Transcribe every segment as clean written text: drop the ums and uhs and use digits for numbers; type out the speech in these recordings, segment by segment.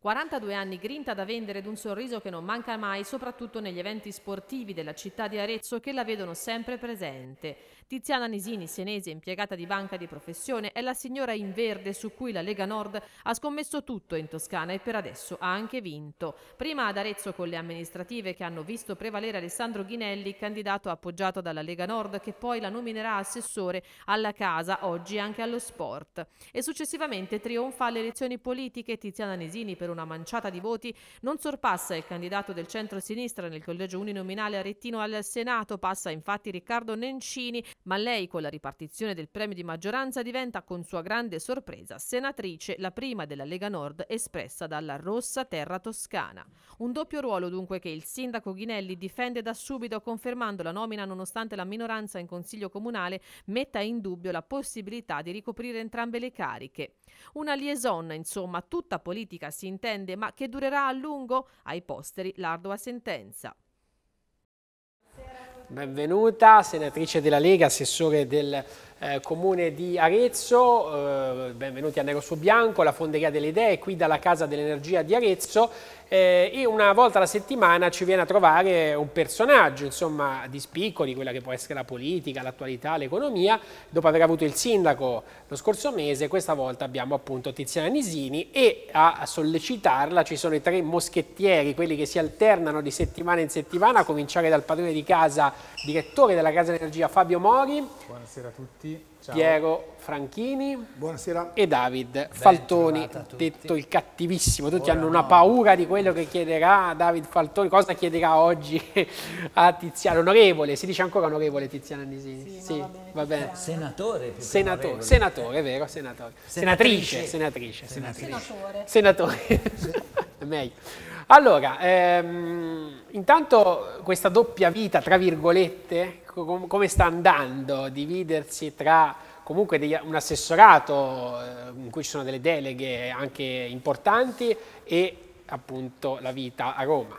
42 anni, grinta da vendere ed un sorriso che non manca mai, soprattutto negli eventi sportivi della città di Arezzo che la vedono sempre presente. Tiziana Nisini, senese, impiegata di banca di professione, è la signora in verde su cui la Lega Nord ha scommesso tutto in Toscana e per adesso ha anche vinto. Prima ad Arezzo con le amministrative che hanno visto prevalere Alessandro Ghinelli, candidato appoggiato dalla Lega Nord, che poi la nominerà assessore alla casa, oggi anche allo sport. E successivamente trionfa alle elezioni politiche. Tiziana Nisini, per una manciata di voti, non sorpassa il candidato del centro-sinistra nel collegio uninominale arettino al Senato, passa infatti Riccardo Nencini, ma lei con la ripartizione del premio di maggioranza diventa con sua grande sorpresa senatrice, la prima della Lega Nord espressa dalla Rossa Terra Toscana. Un doppio ruolo dunque che il sindaco Ghinelli difende da subito, confermando la nomina nonostante la minoranza in consiglio comunale metta in dubbio la possibilità di ricoprire entrambe le cariche. Una liaison, insomma, tutta politica si intende, ma che durerà a lungo? Ai posteri l'ardua sentenza. Benvenuta, senatrice della Lega, assessore del Comune di Arezzo, benvenuti a Nero su Bianco, la Fonderia delle Idee, qui dalla Casa dell'Energia di Arezzo, e una volta alla settimana ci viene a trovare un personaggio, insomma, di spicco di quella che può essere la politica, l'attualità, l'economia. Dopo aver avuto il sindaco lo scorso mese, questa volta abbiamo appunto Tiziana Nisini e a sollecitarla ci sono i tre moschettieri, quelli che si alternano di settimana in settimana, a cominciare dal padrone di casa, direttore della Casa dell'Energia Fabio Mori. Buonasera a tutti. Ciao. Piero Franchini. Buonasera. E David Faltoni, detto il cattivissimo. Tutti hanno una paura di quello che chiederà David Faltoni. Cosa chiederà oggi a Tiziana? Onorevole, si dice ancora onorevole Tiziana Nisini? Sì, va bene. Senatore, più senatore, è vero, senatore. Senatrice. Senatore. Meglio. Allora, intanto questa doppia vita, tra virgolette, come sta andando? Dividersi tra comunque un assessorato in cui ci sono delle deleghe anche importanti e appunto la vita a Roma.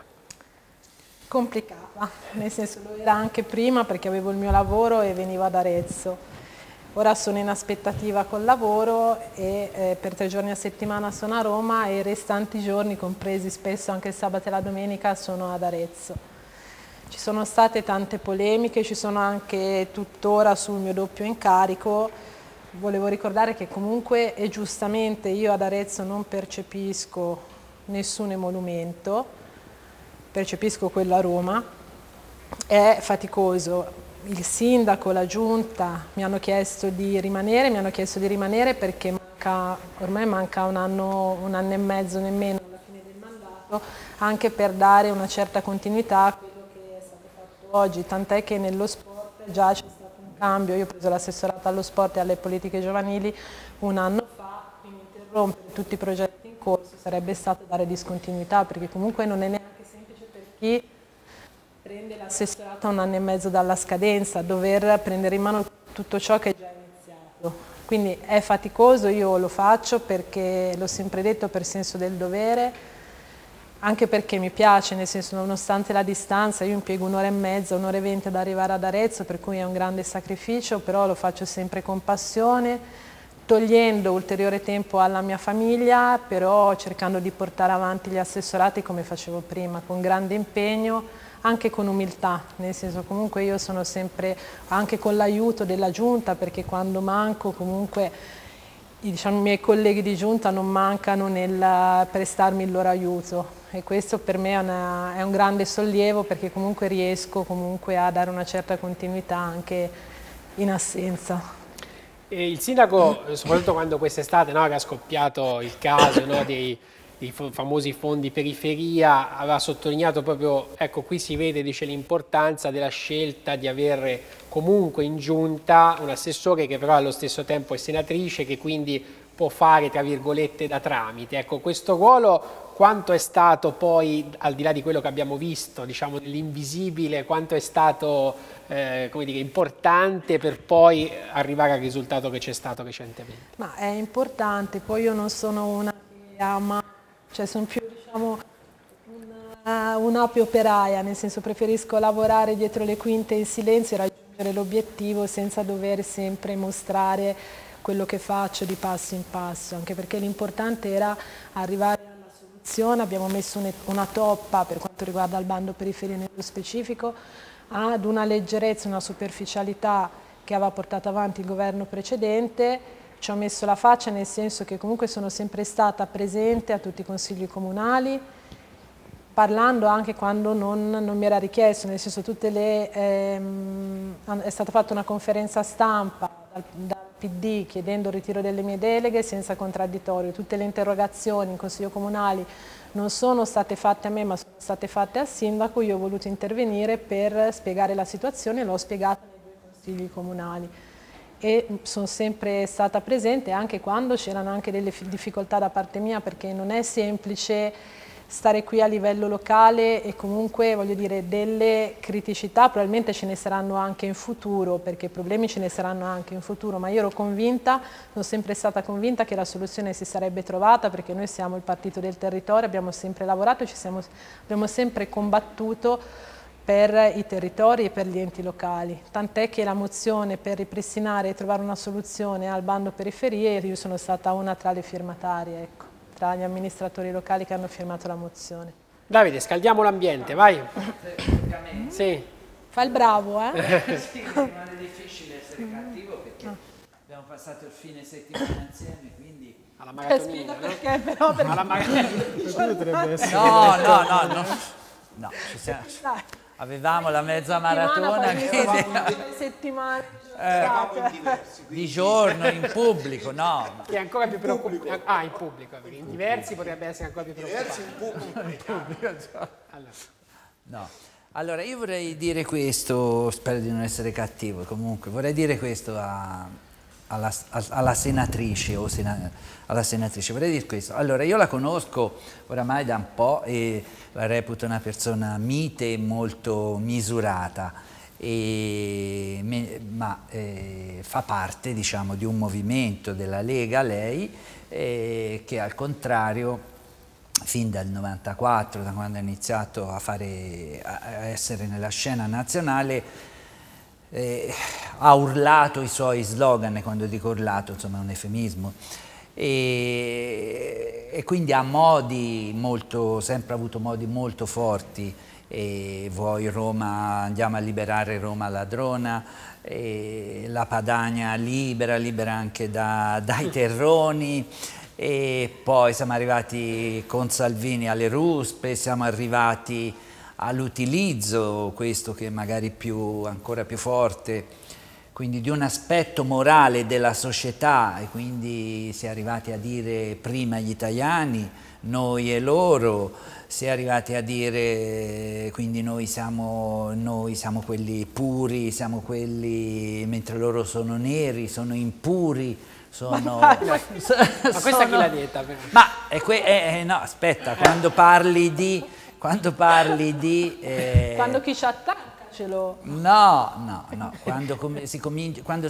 Complicata, nel senso lo era anche prima perché avevo il mio lavoro e venivo ad Arezzo. Ora sono in aspettativa col lavoro e per 3 giorni a settimana sono a Roma e i restanti giorni, compresi spesso anche il sabato e la domenica, sono ad Arezzo. Ci sono state tante polemiche, ci sono anche tuttora sul mio doppio incarico. Volevo ricordare che comunque e giustamente io ad Arezzo non percepisco nessun emolumento, percepisco quello a Roma, è faticoso. Il sindaco, la giunta mi hanno chiesto di rimanere perché ormai manca un anno e mezzo nemmeno alla fine del mandato, anche per dare una certa continuità a quello che è stato fatto oggi, tant'è che nello sport già c'è stato un cambio. Io ho preso l'assessorato allo sport e alle politiche giovanili un anno fa, quindi interrompere tutti i progetti in corso sarebbe stato dare discontinuità, perché comunque non è neanche semplice per chi prende l'assessorato a un anno e mezzo dalla scadenza, dover prendere in mano tutto ciò che è già iniziato. Quindi è faticoso, io lo faccio perché l'ho sempre detto per senso del dovere, anche perché mi piace, nel senso nonostante la distanza, io impiego 1 ora e mezza, 1 ora e 20 ad arrivare ad Arezzo, per cui è un grande sacrificio, però lo faccio sempre con passione, togliendo ulteriore tempo alla mia famiglia, però cercando di portare avanti gli assessorati come facevo prima, con grande impegno, anche con umiltà, nel senso comunque io sono sempre, anche con l'aiuto della giunta, perché quando manco comunque diciamo, i miei colleghi di giunta non mancano nel prestarmi il loro aiuto e questo per me è un grande sollievo, perché comunque riesco comunque a dare una certa continuità anche in assenza. E il sindaco, soprattutto quando quest'estate era scoppiato il caso dei famosi fondi periferia, aveva sottolineato proprio, ecco qui si vede, dice, l'importanza della scelta di avere comunque in giunta un assessore che però allo stesso tempo è senatrice, che quindi può fare tra virgolette da tramite. Ecco, questo ruolo quanto è stato poi, al di là di quello che abbiamo visto, diciamo dell'invisibile, quanto è stato come dire, importante per poi arrivare al risultato che c'è stato recentemente? Ma è importante, poi io non sono una che ama, cioè sono più diciamo un'ape operaia, nel senso preferisco lavorare dietro le quinte in silenzio e raggiungere l'obiettivo senza dover sempre mostrare quello che faccio di passo in passo, anche perché l'importante era arrivare alla soluzione mozione, abbiamo messo una toppa per quanto riguarda il bando periferie nello specifico, ad una leggerezza, una superficialità che aveva portato avanti il governo precedente. Ci ho messo la faccia, nel senso che comunque sono sempre stata presente a tutti i consigli comunali, parlando anche quando non mi era richiesto, nel senso è stata fatta una conferenza stampa dal PD chiedendo il ritiro delle mie deleghe senza contraddittorio. Tutte le interrogazioni in consiglio comunali non sono state fatte a me, ma sono state fatte al sindaco. Io ho voluto intervenire per spiegare la situazione e l'ho spiegata nei due consigli comunali. E sono sempre stata presente anche quando c'erano anche delle difficoltà da parte mia, perché non è semplice stare qui a livello locale e comunque, voglio dire, delle criticità probabilmente ce ne saranno anche in futuro, perché problemi ce ne saranno anche in futuro, ma io ero convinta, sono sempre stata convinta che la soluzione si sarebbe trovata, perché noi siamo il partito del territorio, abbiamo sempre lavorato e abbiamo sempre combattuto per i territori e per gli enti locali, tant'è che la mozione per ripristinare e trovare una soluzione al bando periferie, io sono stata una tra le firmatarie, ecco, tra gli amministratori locali che hanno firmato la mozione. Davide, scaldiamo l'ambiente, vai. Sì. Fa il bravo, Sì, rimane difficile essere cattivo perché abbiamo passato il fine settimana insieme, quindi... Alla maratonina, no? Perché però perché... Alla maratonina. Potrebbe essere. No, avevamo la mezza maratona settimane di giorno in pubblico, no. Che è ancora più preoccupante. Ah, in pubblico, perché in diversi potrebbe essere ancora più preoccupante. No. Allora, io vorrei dire questo, spero di non essere cattivo, comunque, vorrei dire questo alla senatrice alla senatrice, vorrei dire questo. Allora, io la conosco oramai da un po' e la reputo una persona mite e molto misurata, ma fa parte, diciamo, di un movimento della Lega, lei, che al contrario, fin dal 94, da quando ha iniziato a essere nella scena nazionale, ha urlato i suoi slogan, e quando dico urlato, insomma, è un eufemismo, e quindi ha sempre avuto modi molto forti, vuoi Roma, andiamo a liberare Roma ladrona, la Padania libera anche dai terroni, e poi siamo arrivati con Salvini alle ruspe, siamo arrivati all'utilizzo, questo che è magari ancora più forte, quindi di un aspetto morale della società, e quindi si è arrivati a dire prima gli italiani, noi e loro, si è arrivati a dire quindi noi siamo quelli puri, siamo quelli, mentre loro sono neri, sono impuri, ma questa chi l'ha detta? No, aspetta, quando parli di... Quando chi ci attacca ce lo... No, quando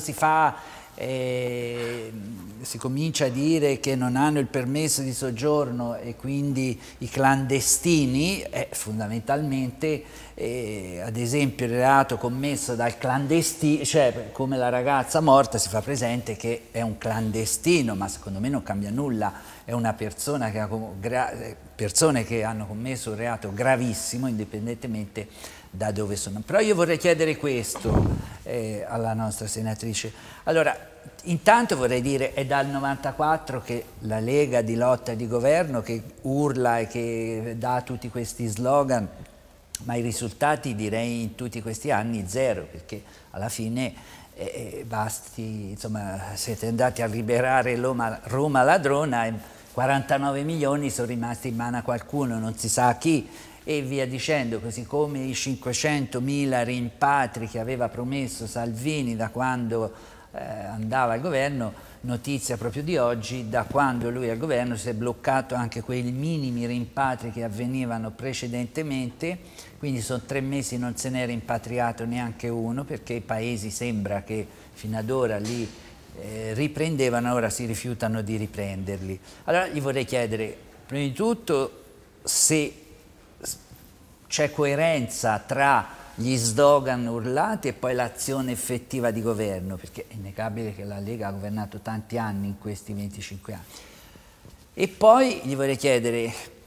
si comincia a dire che non hanno il permesso di soggiorno e quindi i clandestini, fondamentalmente, ad esempio il reato commesso dal clandestino, cioè come la ragazza morta, si fa presente che è un clandestino, ma secondo me non cambia nulla, è una persona che persone che hanno commesso un reato gravissimo indipendentemente da dove sono. Però io vorrei chiedere questo alla nostra senatrice. Allora, intanto vorrei dire, è dal 94 che la Lega di lotta e di governo che urla e che dà tutti questi slogan, ma i risultati, direi, in tutti questi anni zero, perché alla fine insomma, siete andati a liberare Roma ladrona e 49 milioni sono rimasti in mano a qualcuno, non si sa a chi, e via dicendo, così come i 500.000 rimpatri che aveva promesso Salvini da quando andava al governo. Notizia proprio di oggi, da quando lui è al governo si è bloccato anche quei minimi rimpatri che avvenivano precedentemente, quindi sono 3 mesi non se n'è rimpatriato neanche uno, perché i paesi sembra che fino ad ora li riprendevano, ora si rifiutano di riprenderli. Allora gli vorrei chiedere, prima di tutto, se c'è coerenza tra gli slogan urlati e poi l'azione effettiva di governo, perché è innegabile che la Lega ha governato tanti anni in questi 25 anni. E poi gli vorrei chiedere,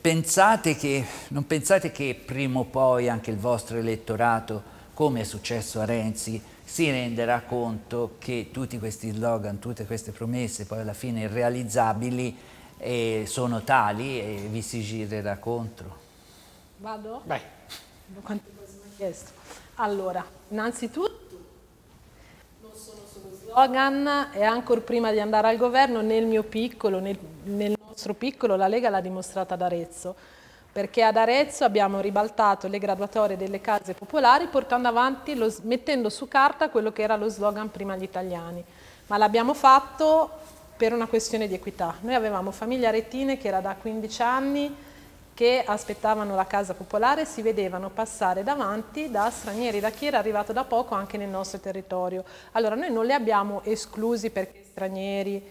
non pensate che prima o poi anche il vostro elettorato, come è successo a Renzi, si renderà conto che tutti questi slogan, tutte queste promesse poi alla fine irrealizzabili sono tali e vi si girerà contro? Vado? Vai. Quante cose mi hai chiesto? Allora, innanzitutto non sono solo slogan e ancora prima di andare al governo nel mio piccolo, nel nostro piccolo, la Lega l'ha dimostrata ad Arezzo, perché ad Arezzo abbiamo ribaltato le graduatorie delle case popolari portando avanti, mettendo su carta quello che era lo slogan prima agli italiani, ma l'abbiamo fatto per una questione di equità. Noi avevamo famiglie aretine che era da 15 anni che aspettavano la casa popolare e si vedevano passare davanti da stranieri, da chi era arrivato da poco anche nel nostro territorio. Allora noi non li abbiamo esclusi perché stranieri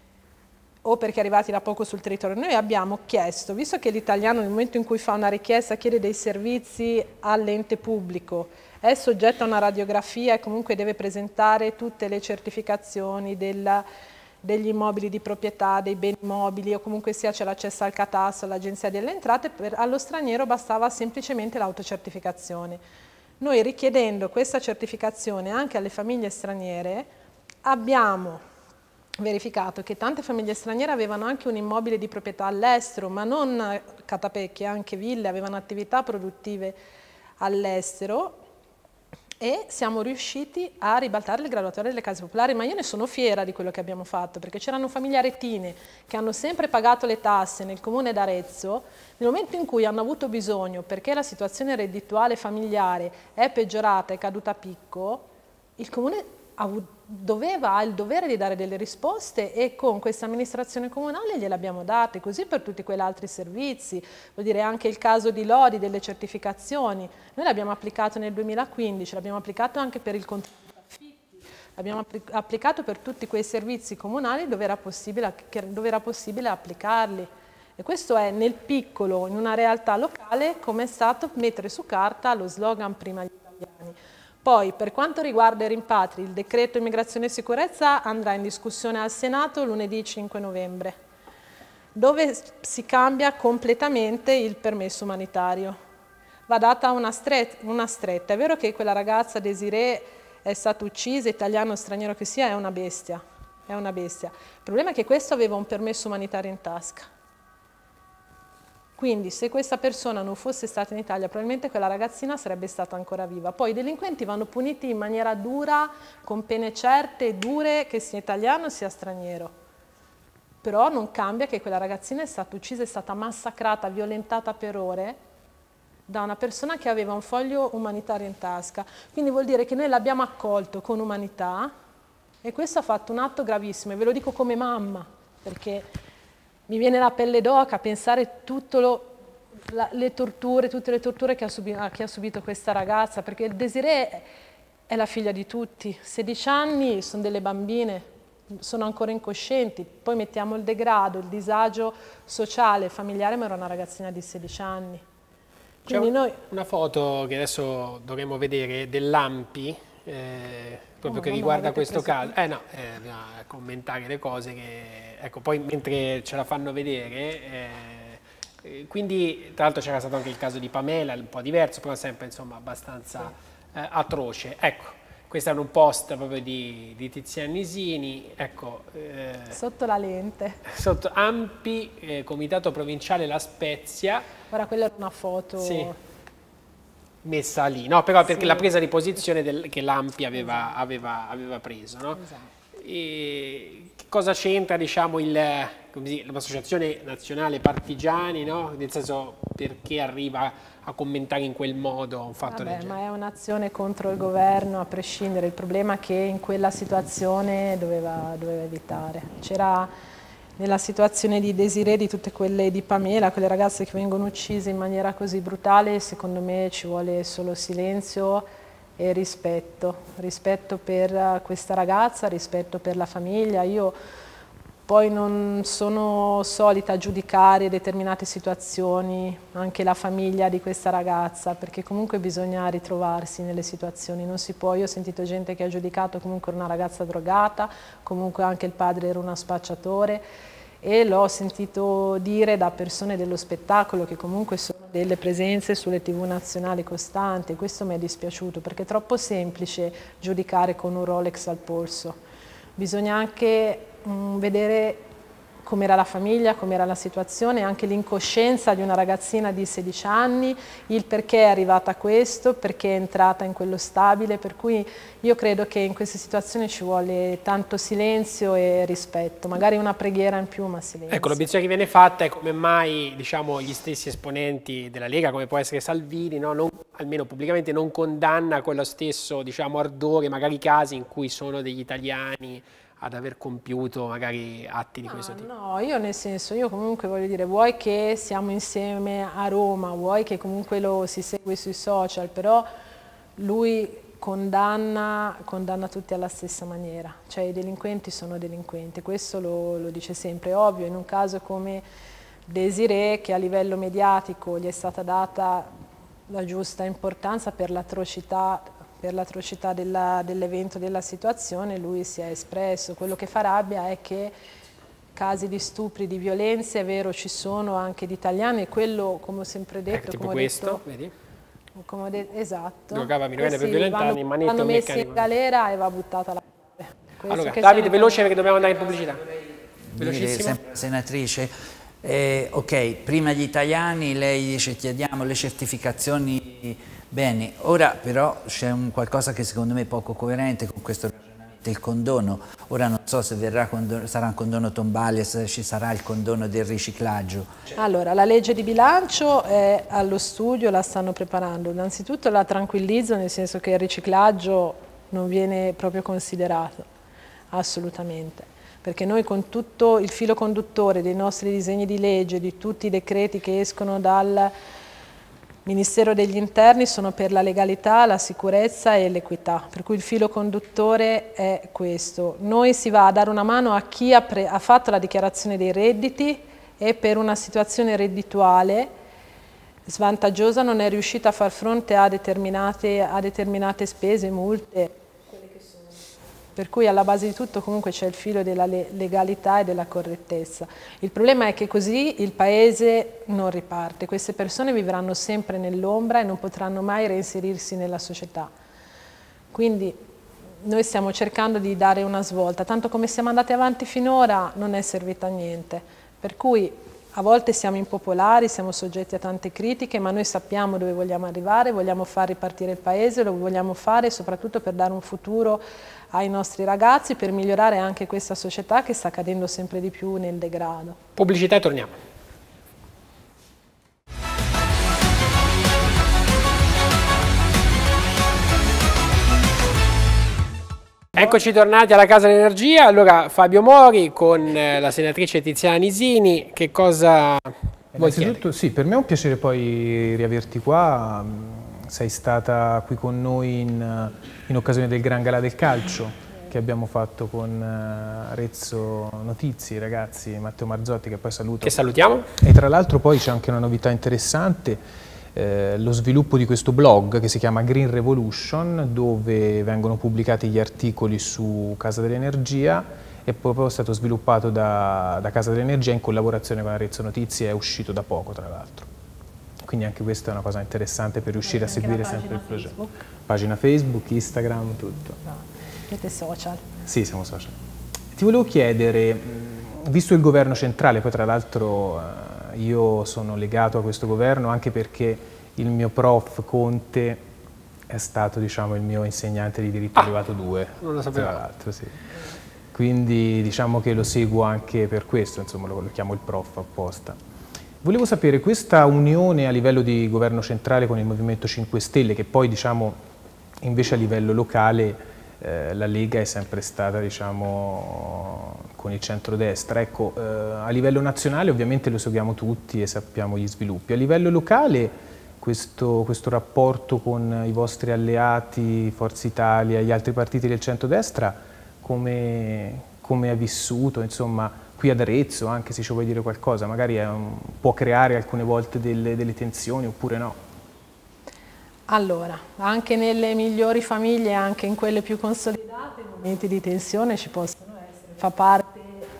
o perché arrivati da poco sul territorio. Noi abbiamo chiesto, visto che l'italiano nel momento in cui fa una richiesta chiede dei servizi all'ente pubblico, è soggetto a una radiografia e comunque deve presentare tutte le certificazioni degli immobili di proprietà, dei beni mobili o comunque sia c'è l'accesso al catasto, all'agenzia delle entrate, allo straniero bastava semplicemente l'autocertificazione. Noi richiedendo questa certificazione anche alle famiglie straniere abbiamo verificato che tante famiglie straniere avevano anche un immobile di proprietà all'estero, ma non catapecchie, anche ville, avevano attività produttive all'estero e siamo riusciti a ribaltare le graduatorie delle case popolari, ma io ne sono fiera di quello che abbiamo fatto, perché c'erano famiglie aretine che hanno sempre pagato le tasse nel comune d'Arezzo, nel momento in cui hanno avuto bisogno, perché la situazione reddituale familiare è peggiorata, è caduta a picco, il comune ha il dovere di dare delle risposte e con questa amministrazione comunale gliele abbiamo date, così per tutti quegli altri servizi, vuol dire anche il caso di Lodi, delle certificazioni, noi l'abbiamo applicato nel 2015, l'abbiamo applicato anche per il contributo affitti, l'abbiamo applicato per tutti quei servizi comunali dove era possibile applicarli. E questo è nel piccolo, in una realtà locale, come è stato mettere su carta lo slogan prima agli italiani. Poi, per quanto riguarda i rimpatri, il decreto immigrazione e sicurezza andrà in discussione al Senato lunedì 5 novembre, dove si cambia completamente il permesso umanitario. Va data una stretta. È vero che quella ragazza, Desirée, è stata uccisa, italiano o straniero che sia, è una bestia. È una bestia. Il problema è che questo aveva un permesso umanitario in tasca. Quindi se questa persona non fosse stata in Italia, probabilmente quella ragazzina sarebbe stata ancora viva. Poi i delinquenti vanno puniti in maniera dura, con pene certe e dure, che sia italiano sia straniero. Però non cambia che quella ragazzina è stata uccisa, è stata massacrata, violentata per ore da una persona che aveva un foglio umanitario in tasca. Quindi vuol dire che noi l'abbiamo accolto con umanità e questo ha fatto un atto gravissimo. E ve lo dico come mamma, perché mi viene la pelle d'oca a pensare tutte le torture che ha subito questa ragazza, perché il Desirée è la figlia di tutti, 16 anni, sono delle bambine, sono ancora incoscienti, poi mettiamo il degrado, il disagio sociale, familiare, ma era una ragazzina di 16 anni. C'è una foto che adesso dovremo vedere dell'ANPI, proprio che riguarda questo caso. Bisogna commentare le cose che, ecco, poi mentre ce la fanno vedere, quindi tra l'altro c'era stato anche il caso di Pamela, un po' diverso, però sempre insomma abbastanza atroce. Ecco, questo è un post proprio di Tiziana Nisini, ecco. Sotto la lente. Sotto ANPI, Comitato Provinciale La Spezia. Ora quella era una foto... Sì. Messa lì, no? Però perché la presa di posizione che l'ANPI aveva preso, no? Esatto. E che cosa c'entra, diciamo, l'Associazione Nazionale Partigiani, no? Nel senso, perché arriva a commentare in quel modo un fatto del genere? Ma è un'azione contro il governo, a prescindere. Il problema è che in quella situazione doveva evitare. C'era nella situazione di Desirée, di tutte quelle di Pamela, quelle ragazze che vengono uccise in maniera così brutale, secondo me ci vuole solo silenzio e rispetto per questa ragazza, rispetto per la famiglia. Io poi non sono solita giudicare determinate situazioni, anche la famiglia di questa ragazza, perché comunque bisogna ritrovarsi nelle situazioni, non si può. Io ho sentito gente che ha giudicato comunque una ragazza drogata, comunque anche il padre era uno spacciatore e l'ho sentito dire da persone dello spettacolo che comunque sono delle presenze sulle TV nazionali costanti, e questo mi è dispiaciuto perché è troppo semplice giudicare con un Rolex al polso. Bisogna anche vedere com'era la famiglia, com'era la situazione, anche l'incoscienza di una ragazzina di 16 anni, il perché è arrivata a questo, perché è entrata in quello stabile, per cui io credo che in queste situazioni ci vuole tanto silenzio e rispetto, magari una preghiera in più, ma silenzio. Ecco, l'obiezione che viene fatta è come mai, diciamo, gli stessi esponenti della Lega, come può essere Salvini, no? Almeno pubblicamente non condanna quello stesso, diciamo, ardore, magari casi in cui sono degli italiani ad aver compiuto magari atti di questo tipo. No, io nel senso, io comunque voglio dire, vuoi che siamo insieme a Roma, vuoi che comunque lo si segue sui social, però lui condanna tutti alla stessa maniera, cioè i delinquenti sono delinquenti, questo lo dice sempre. Ovvio, in un caso come Desirée, che a livello mediatico gli è stata data la giusta importanza per l'atrocità dell'evento, della situazione, lui si è espresso. Quello che fa rabbia è che casi di stupri, di violenze, è vero, ci sono anche di italiani, e quello, come ho sempre detto, tipo come questo, ho detto, vedi? Esatto, Giocava a Mirovene per violentarmi, in manetto vanno un messi in meccanico. galera e va buttata la Allora, Davide, veloce perché dobbiamo andare in pubblicità. Velocissimo. Senatrice, ok, prima gli italiani, lei dice chiediamo le certificazioni, bene, ora però c'è qualcosa che secondo me è poco coerente con questo ragionamento, il condono. Ora non so se sarà un condono tombale, se ci sarà il condono del riciclaggio. Allora, la legge di bilancio è allo studio, la stanno preparando. Innanzitutto la tranquillizzo, nel senso che il riciclaggio non viene proprio considerato, assolutamente. Perché noi con tutto il filo conduttore dei nostri disegni di legge, di tutti i decreti che escono dal Ministero degli Interni, sono per la legalità, la sicurezza e l'equità, per cui il filo conduttore è questo. Noi si va a dare una mano a chi ha fatto la dichiarazione dei redditi e per una situazione reddituale svantaggiosa non è riuscita a far fronte a determinate spese, multe. Per cui alla base di tutto comunque c'è il filo della legalità e della correttezza. Il problema è che così il paese non riparte, queste persone vivranno sempre nell'ombra e non potranno mai reinserirsi nella società. Quindi noi stiamo cercando di dare una svolta, tanto come siamo andati avanti finora non è servita a niente. Per cui a volte siamo impopolari, siamo soggetti a tante critiche, ma noi sappiamo dove vogliamo arrivare, vogliamo far ripartire il paese, lo vogliamo fare soprattutto per dare un futuro ai nostri ragazzi, per migliorare anche questa società che sta cadendo sempre di più nel degrado. Pubblicità e torniamo. Eccoci tornati alla Casa dell'Energia. Allora, Fabio Mori con la senatrice Tiziana Nisini, che cosa vuoi chiedere? Innanzitutto sì, per me è un piacere poi riaverti qua. Sei stata qui con noi in occasione del Gran Galà del Calcio che abbiamo fatto con Arezzo Notizie, ragazzi, Matteo Marzotti, che poi saluto. Che salutiamo. E tra l'altro poi c'è anche una novità interessante, lo sviluppo di questo blog che si chiama Green Revolution, dove vengono pubblicati gli articoli su Casa dell'Energia, è proprio stato sviluppato da Casa dell'Energia in collaborazione con Arezzo Notizie, è uscito da poco tra l'altro. Quindi anche questa è una cosa interessante per riuscire a seguire sempre il progetto. Pagina Facebook, Instagram, tutto. Siete social? Sì, siamo social. Ti volevo chiedere, visto il governo centrale, poi tra l'altro io sono legato a questo governo anche perché il mio prof Conte è stato, diciamo, il mio insegnante di diritto privato 2. Non lo sapevo. Tra l'altro, sì. Quindi diciamo che lo seguo anche per questo, insomma lo chiamo il prof apposta. Volevo sapere, questa unione a livello di governo centrale con il Movimento 5 Stelle, che poi diciamo invece a livello locale la Lega è sempre stata, diciamo, con il centrodestra. Ecco, a livello nazionale ovviamente lo seguiamo tutti e sappiamo gli sviluppi. A livello locale questo rapporto con i vostri alleati, Forza Italia e gli altri partiti del centrodestra, come è vissuto, insomma, qui ad Arezzo, anche se ci vuoi dire qualcosa, magari può creare alcune volte delle tensioni oppure no? Allora, anche nelle migliori famiglie, anche in quelle più consolidate, i momenti di tensione ci possono essere, fa parte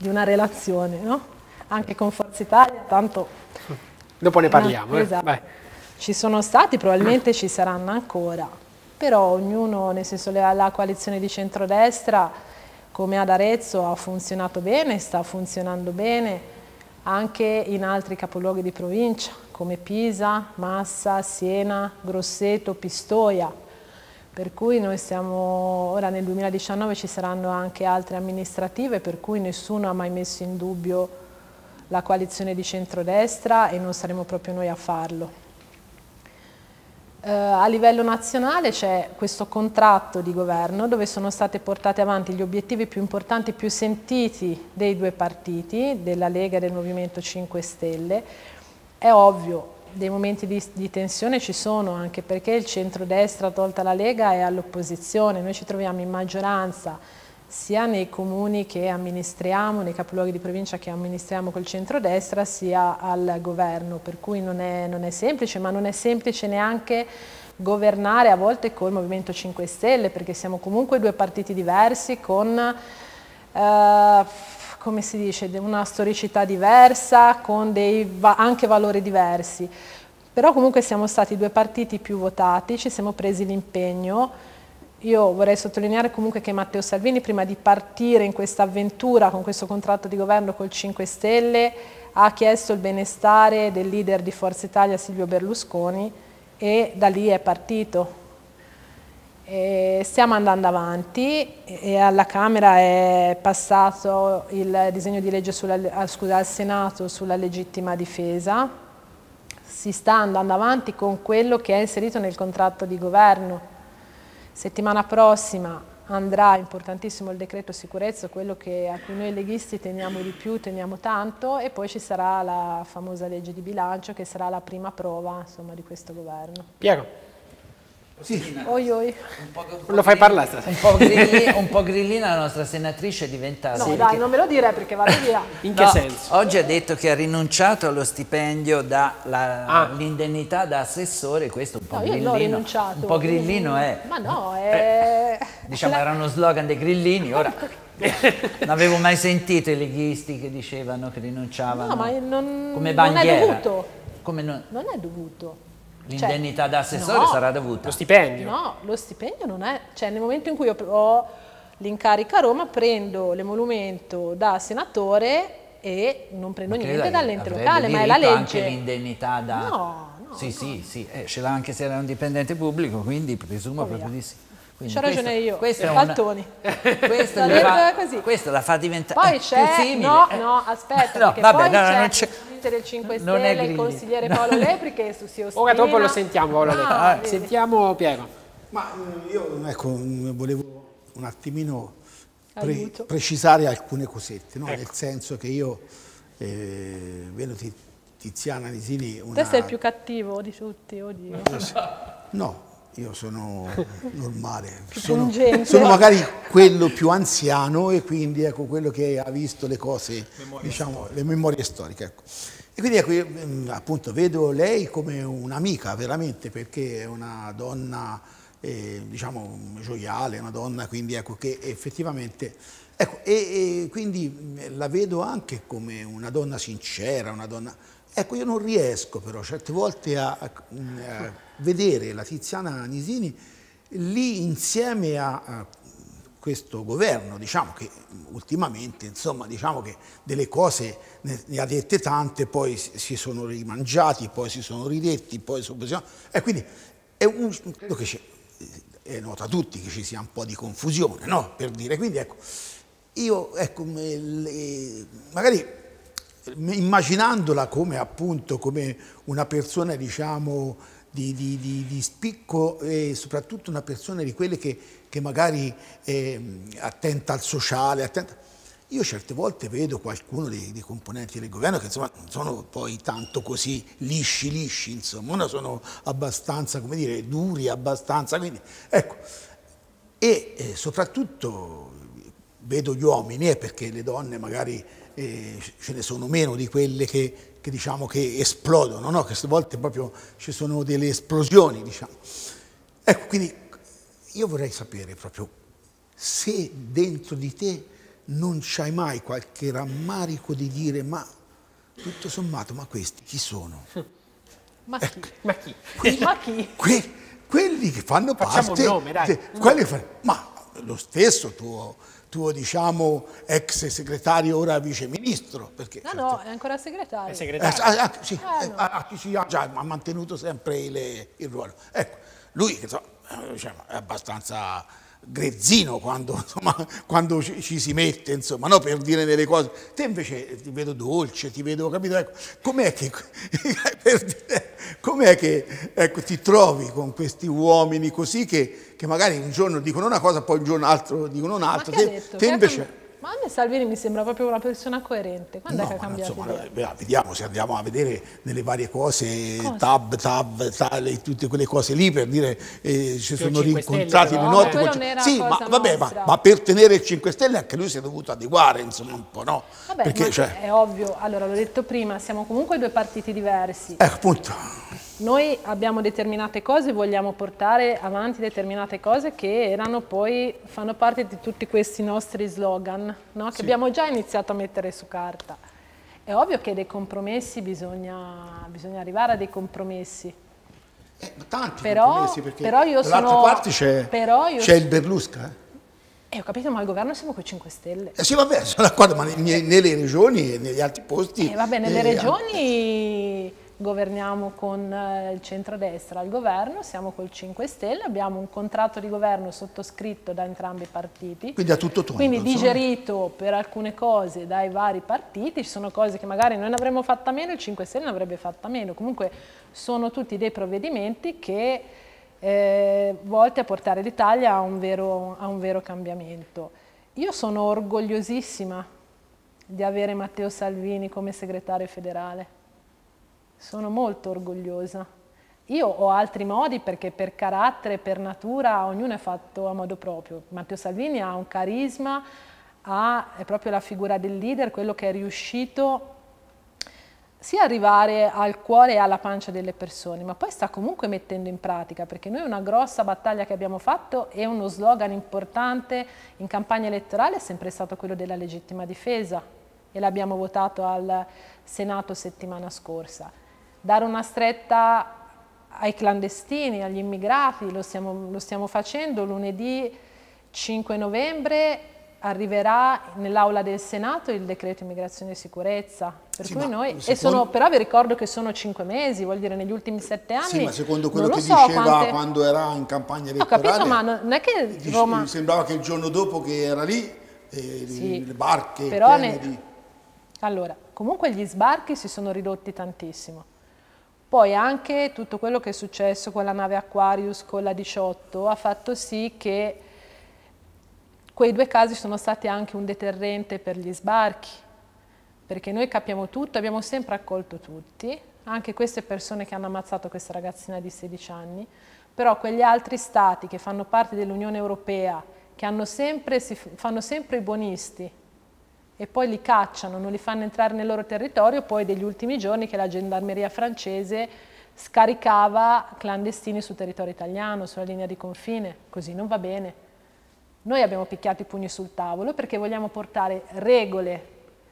di una relazione, no? Anche con Forza Italia, tanto... Dopo ne parliamo. Esatto. Vai. Ci sono stati, probabilmente ci saranno ancora, però ognuno, nel senso la coalizione di centrodestra, come ad Arezzo, ha funzionato bene, sta funzionando bene anche in altri capoluoghi di provincia, come Pisa, Massa, Siena, Grosseto, Pistoia. Per cui noi stiamo, ora nel 2019 ci saranno anche altre amministrative, per cui nessuno ha mai messo in dubbio la coalizione di centrodestra e non saremo proprio noi a farlo. A livello nazionale c'è questo contratto di governo dove sono state portate avanti gli obiettivi più importanti, più sentiti dei due partiti, della Lega e del Movimento 5 Stelle. È ovvio, dei momenti di tensione ci sono, anche perché il centrodestra, tolta la Lega, è all'opposizione. Noi ci troviamo in maggioranza sia nei comuni che amministriamo, nei capoluoghi di provincia che amministriamo col centrodestra, sia al governo, per cui non è semplice, ma non è semplice neanche governare a volte col Movimento 5 Stelle, perché siamo comunque due partiti diversi con, come si dice, una storicità diversa, con anche valori diversi. Però comunque siamo stati due partiti più votati, ci siamo presi l'impegno. Io vorrei sottolineare comunque che Matteo Salvini, prima di partire in questa avventura con questo contratto di governo col 5 Stelle, ha chiesto il benestare del leader di Forza Italia Silvio Berlusconi e da lì è partito. E stiamo andando avanti e alla Camera è passato il disegno di legge al Senato sulla legittima difesa. Si sta andando avanti con quello che è inserito nel contratto di governo. Settimana prossima andrà, importantissimo, il decreto sicurezza, quello a cui noi leghisti teniamo di più, teniamo tanto, e poi ci sarà la famosa legge di bilancio che sarà la prima prova, insomma, di questo governo. Piero. Sì. Oi. Lo fai parlare stasera. Un po' grillina la nostra senatrice è diventata. No, dai, non me lo dire perché vado via. In che senso? Oggi ha detto che ha rinunciato allo stipendio l'indennità da assessore, questo un po' No, grillino. io l'ho rinunciato. Un po' grillino è. Ma no, è... Diciamo era uno slogan dei grillini, ora non avevo mai sentito i leghisti che dicevano che rinunciavano. No, ma non, come bandiera. non è dovuto. Come non è dovuto. l'indennità da assessore sarà dovuta. Lo stipendio? No, lo stipendio non è... Cioè, nel momento in cui io ho l'incarico a Roma, prendo l'emolumento da senatore e non prendo niente dall'ente locale, ma è la legge. Anche l'indennità da... No. Sì, ce l'ha anche se era un dipendente pubblico, quindi presumo proprio di sì. C'ho ragione io, questo Faltoni. Questo la fa diventare poi c'è, più simile. no, aspetta, No, perché vabbè, poi no, c'è non il c'è- presidente del 5 non è Stelle, il Grilli. consigliere Paolo Lepri che si ostina. Ora dopo lo sentiamo, Paolo Lepri. vedi. Sentiamo Piero. Ma io volevo un attimino Aiuto. precisare alcune cosette, no? Nel senso che io vedo Tiziana Nisini Te sei il più cattivo di tutti, oddio. No, io sono normale, pungente. sono magari quello più anziano e quindi ecco quello che ha visto le cose, diciamo, le memorie storiche. Ecco. E quindi ecco, io, appunto vedo lei come un'amica veramente, perché è una donna diciamo gioiale, una donna quindi ecco che effettivamente ecco, e quindi la vedo anche come una donna sincera, una donna. Ecco, io non riesco però certe volte a vedere la Tiziana Nisini lì insieme a questo governo, diciamo che ultimamente, insomma, diciamo che delle cose ne ha dette tante, poi si sono rimangiati, poi si sono ridetti, poi e quindi credo che è nota a tutti che ci sia un po' di confusione, no? Per dire, quindi ecco, io ecco, magari immaginandola come appunto come una persona diciamo di spicco e soprattutto una persona di quelle che magari è attenta al sociale, io certe volte vedo qualcuno dei componenti del governo che insomma non sono poi tanto così lisci, insomma, sono abbastanza, come dire, duri, abbastanza, quindi ecco, e soprattutto vedo gli uomini, perché le donne magari ce ne sono meno di quelle che diciamo che esplodono, no? Che a volte proprio ci sono delle esplosioni, diciamo. Ecco, quindi io vorrei sapere proprio se dentro di te non c'hai mai qualche rammarico di dire ma tutto sommato, ma questi chi sono? Ma chi? Ma chi? Ma chi? Quelli che fanno Facciamo parte, un nome, dai. ma lo stesso tuo diciamo ex segretario, ora vice ministro, perché No, è ancora segretario. È segretario. sì, ha mantenuto sempre il ruolo. Ecco, lui diciamo, è abbastanza grezzino quando ci si mette, insomma, no, per dire delle cose. Te invece ti vedo dolce, ti vedo, capito? Ecco, com'è che ecco, ti trovi con questi uomini così che magari un giorno dicono una cosa, poi un giorno altro dicono un'altra. Te invece... Ma a me Salvini mi sembra proprio una persona coerente. Quando è che ha cambiato idea? Vediamo se andiamo a vedere nelle varie cose, tab, tutte quelle cose lì, per dire ci sono rincontrati le notti. Sì, ma per tenere il 5 Stelle anche lui si è dovuto adeguare, insomma, un po', no? Vabbè, perché, è ovvio, allora l'ho detto prima, siamo comunque due partiti diversi. Appunto. Noi abbiamo determinate cose, vogliamo portare avanti determinate cose che fanno parte di tutti questi nostri slogan, no? Che abbiamo già iniziato a mettere su carta. È ovvio che dei compromessi bisogna arrivare a dei compromessi. Tanti compromessi, perché dall'altra parte c'è il Berlusca. Ho capito, ma al governo siamo con i 5 Stelle. Sì, vabbè, sono d'accordo, ma nelle regioni e negli altri posti... vabbè, nelle regioni... governiamo con il centrodestra al governo, siamo col 5 Stelle, abbiamo un contratto di governo sottoscritto da entrambi i partiti, quindi a tutto tondo, quindi digerito per alcune cose dai vari partiti, ci sono cose che magari noi ne avremmo fatta meno, il 5 Stelle ne avrebbe fatta meno, comunque sono tutti dei provvedimenti che volti a portare l'Italia a un vero cambiamento. Io sono orgogliosissima di avere Matteo Salvini come segretario federale. Sono molto orgogliosa. Io ho altri modi perché per carattere, per natura, ognuno è fatto a modo proprio. Matteo Salvini ha un carisma, è proprio la figura del leader, quello che è riuscito sia arrivare al cuore e alla pancia delle persone, ma poi sta comunque mettendo in pratica, perché noi una grossa battaglia che abbiamo fatto e uno slogan importante in campagna elettorale è sempre stato quello della legittima difesa e l'abbiamo votato al Senato settimana scorsa. Dare una stretta ai clandestini, agli immigrati, lo stiamo facendo. Lunedì 5 novembre arriverà nell'aula del Senato il decreto immigrazione e sicurezza, per cui noi, però vi ricordo che sono 5 mesi, vuol dire negli ultimi 7 anni. Sì, ma secondo quello che diceva quando era in campagna elettorale, ho capito, ma non è che Roma... sembrava che il giorno dopo che era lì, le barche però allora, comunque gli sbarchi si sono ridotti tantissimo. Poi anche tutto quello che è successo con la nave Aquarius, con la 18, ha fatto sì che quei 2 casi sono stati anche un deterrente per gli sbarchi, perché noi capiamo tutto, abbiamo sempre accolto tutti, anche queste persone che hanno ammazzato questa ragazzina di 16 anni, però quegli altri stati che fanno parte dell'Unione Europea, che fanno sempre i buonisti, e poi li cacciano, non li fanno entrare nel loro territorio, poi degli ultimi giorni che la gendarmeria francese scaricava clandestini sul territorio italiano, sulla linea di confine, così non va bene. Noi abbiamo picchiato i pugni sul tavolo perché vogliamo portare regole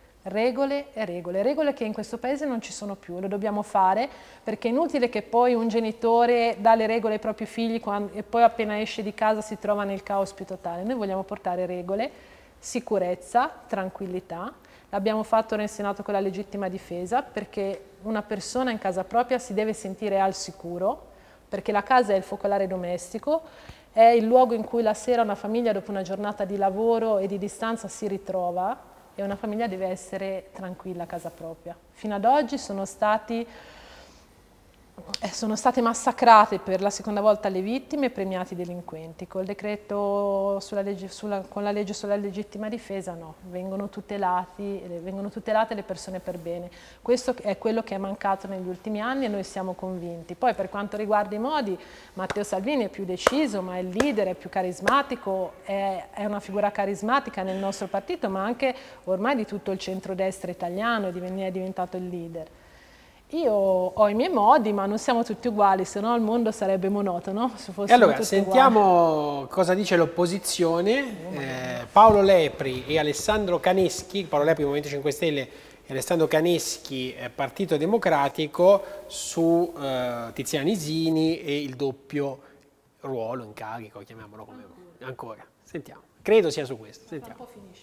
che in questo paese non ci sono più, lo dobbiamo fare perché è inutile che poi un genitore dà le regole ai propri figli e poi appena esce di casa si trova nel caos più totale. Noi vogliamo portare regole, sicurezza, tranquillità. L'abbiamo fatto nel Senato con la legittima difesa perché una persona in casa propria si deve sentire al sicuro, perché la casa è il focolare domestico, è il luogo in cui la sera una famiglia dopo una giornata di lavoro e di distanza si ritrova e una famiglia deve essere tranquilla a casa propria. Fino ad oggi sono state massacrate per la seconda volta le vittime e premiati i delinquenti. Col decreto con la legge sulla legittima difesa no, vengono tutelate le persone per bene. Questo è quello che è mancato negli ultimi anni e noi siamo convinti. Poi per quanto riguarda i modi, Matteo Salvini è più deciso, ma è il leader, è più carismatico, è una figura carismatica nel nostro partito, ma anche ormai di tutto il centrodestra italiano, è diventato il leader. Io ho i miei modi, ma non siamo tutti uguali, se no il mondo sarebbe monotono. Se E allora tutti sentiamo uguali. cosa dice l'opposizione. Paolo Lepri e Alessandro Caneschi, Paolo Lepri Movimento 5 Stelle e Alessandro Caneschi Partito Democratico, su Tiziana Nisini e il doppio ruolo, incarico, chiamiamolo come ancora. Sentiamo, credo sia su questo. Sentiamo.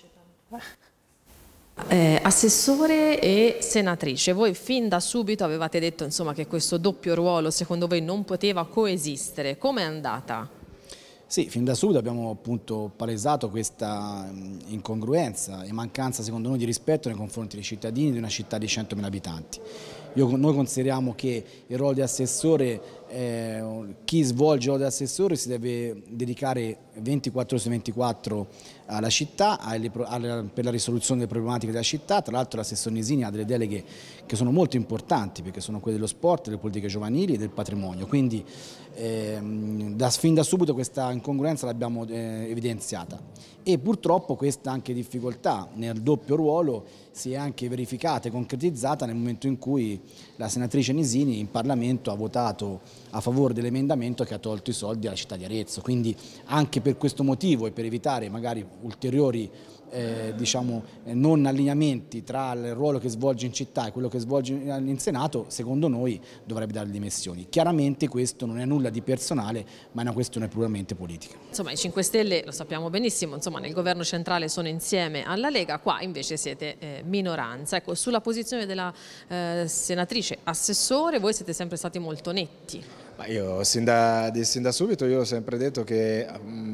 Assessore e senatrice, voi fin da subito avevate detto insomma, che questo doppio ruolo secondo voi non poteva coesistere. Come è andata? Sì, fin da subito abbiamo appunto palesato questa incongruenza e mancanza secondo noi di rispetto nei confronti dei cittadini di una città di 100.000 abitanti. Noi consideriamo che il ruolo di assessore, chi svolge il ruolo di assessore si deve dedicare 24 ore su 24 alla città, per la risoluzione delle problematiche della città. Tra l'altro l'assessore Nisini ha delle deleghe che sono molto importanti, perché sono quelle dello sport, delle politiche giovanili e del patrimonio, quindi fin da subito questa incongruenza l'abbiamo evidenziata, e purtroppo questa anche difficoltà nel doppio ruolo si è anche verificata e concretizzata nel momento in cui la senatrice Nisini in Parlamento ha votato a favore dell'emendamento che ha tolto i soldi alla città di Arezzo. Quindi anche per questo motivo e per evitare magari ulteriori non allineamenti tra il ruolo che svolge in città e quello che svolge in Senato, secondo noi dovrebbe dare le dimissioni. Chiaramente questo non è nulla di personale, ma è una questione puramente politica. Insomma, i 5 Stelle, lo sappiamo benissimo, insomma, nel governo centrale sono insieme alla Lega, qua invece siete minoranza. Ecco, sulla posizione della senatrice assessore voi siete sempre stati molto netti. Ma io sin da subito io ho sempre detto che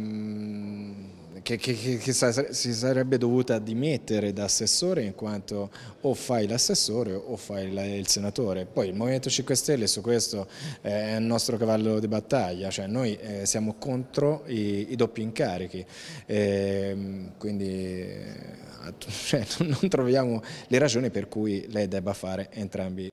si sarebbe dovuta dimettere da assessore, in quanto o fai l'assessore o fai il senatore. Poi il Movimento 5 Stelle su questo è il nostro cavallo di battaglia, cioè noi siamo contro i doppi incarichi, quindi non troviamo le ragioni per cui lei debba fare entrambi.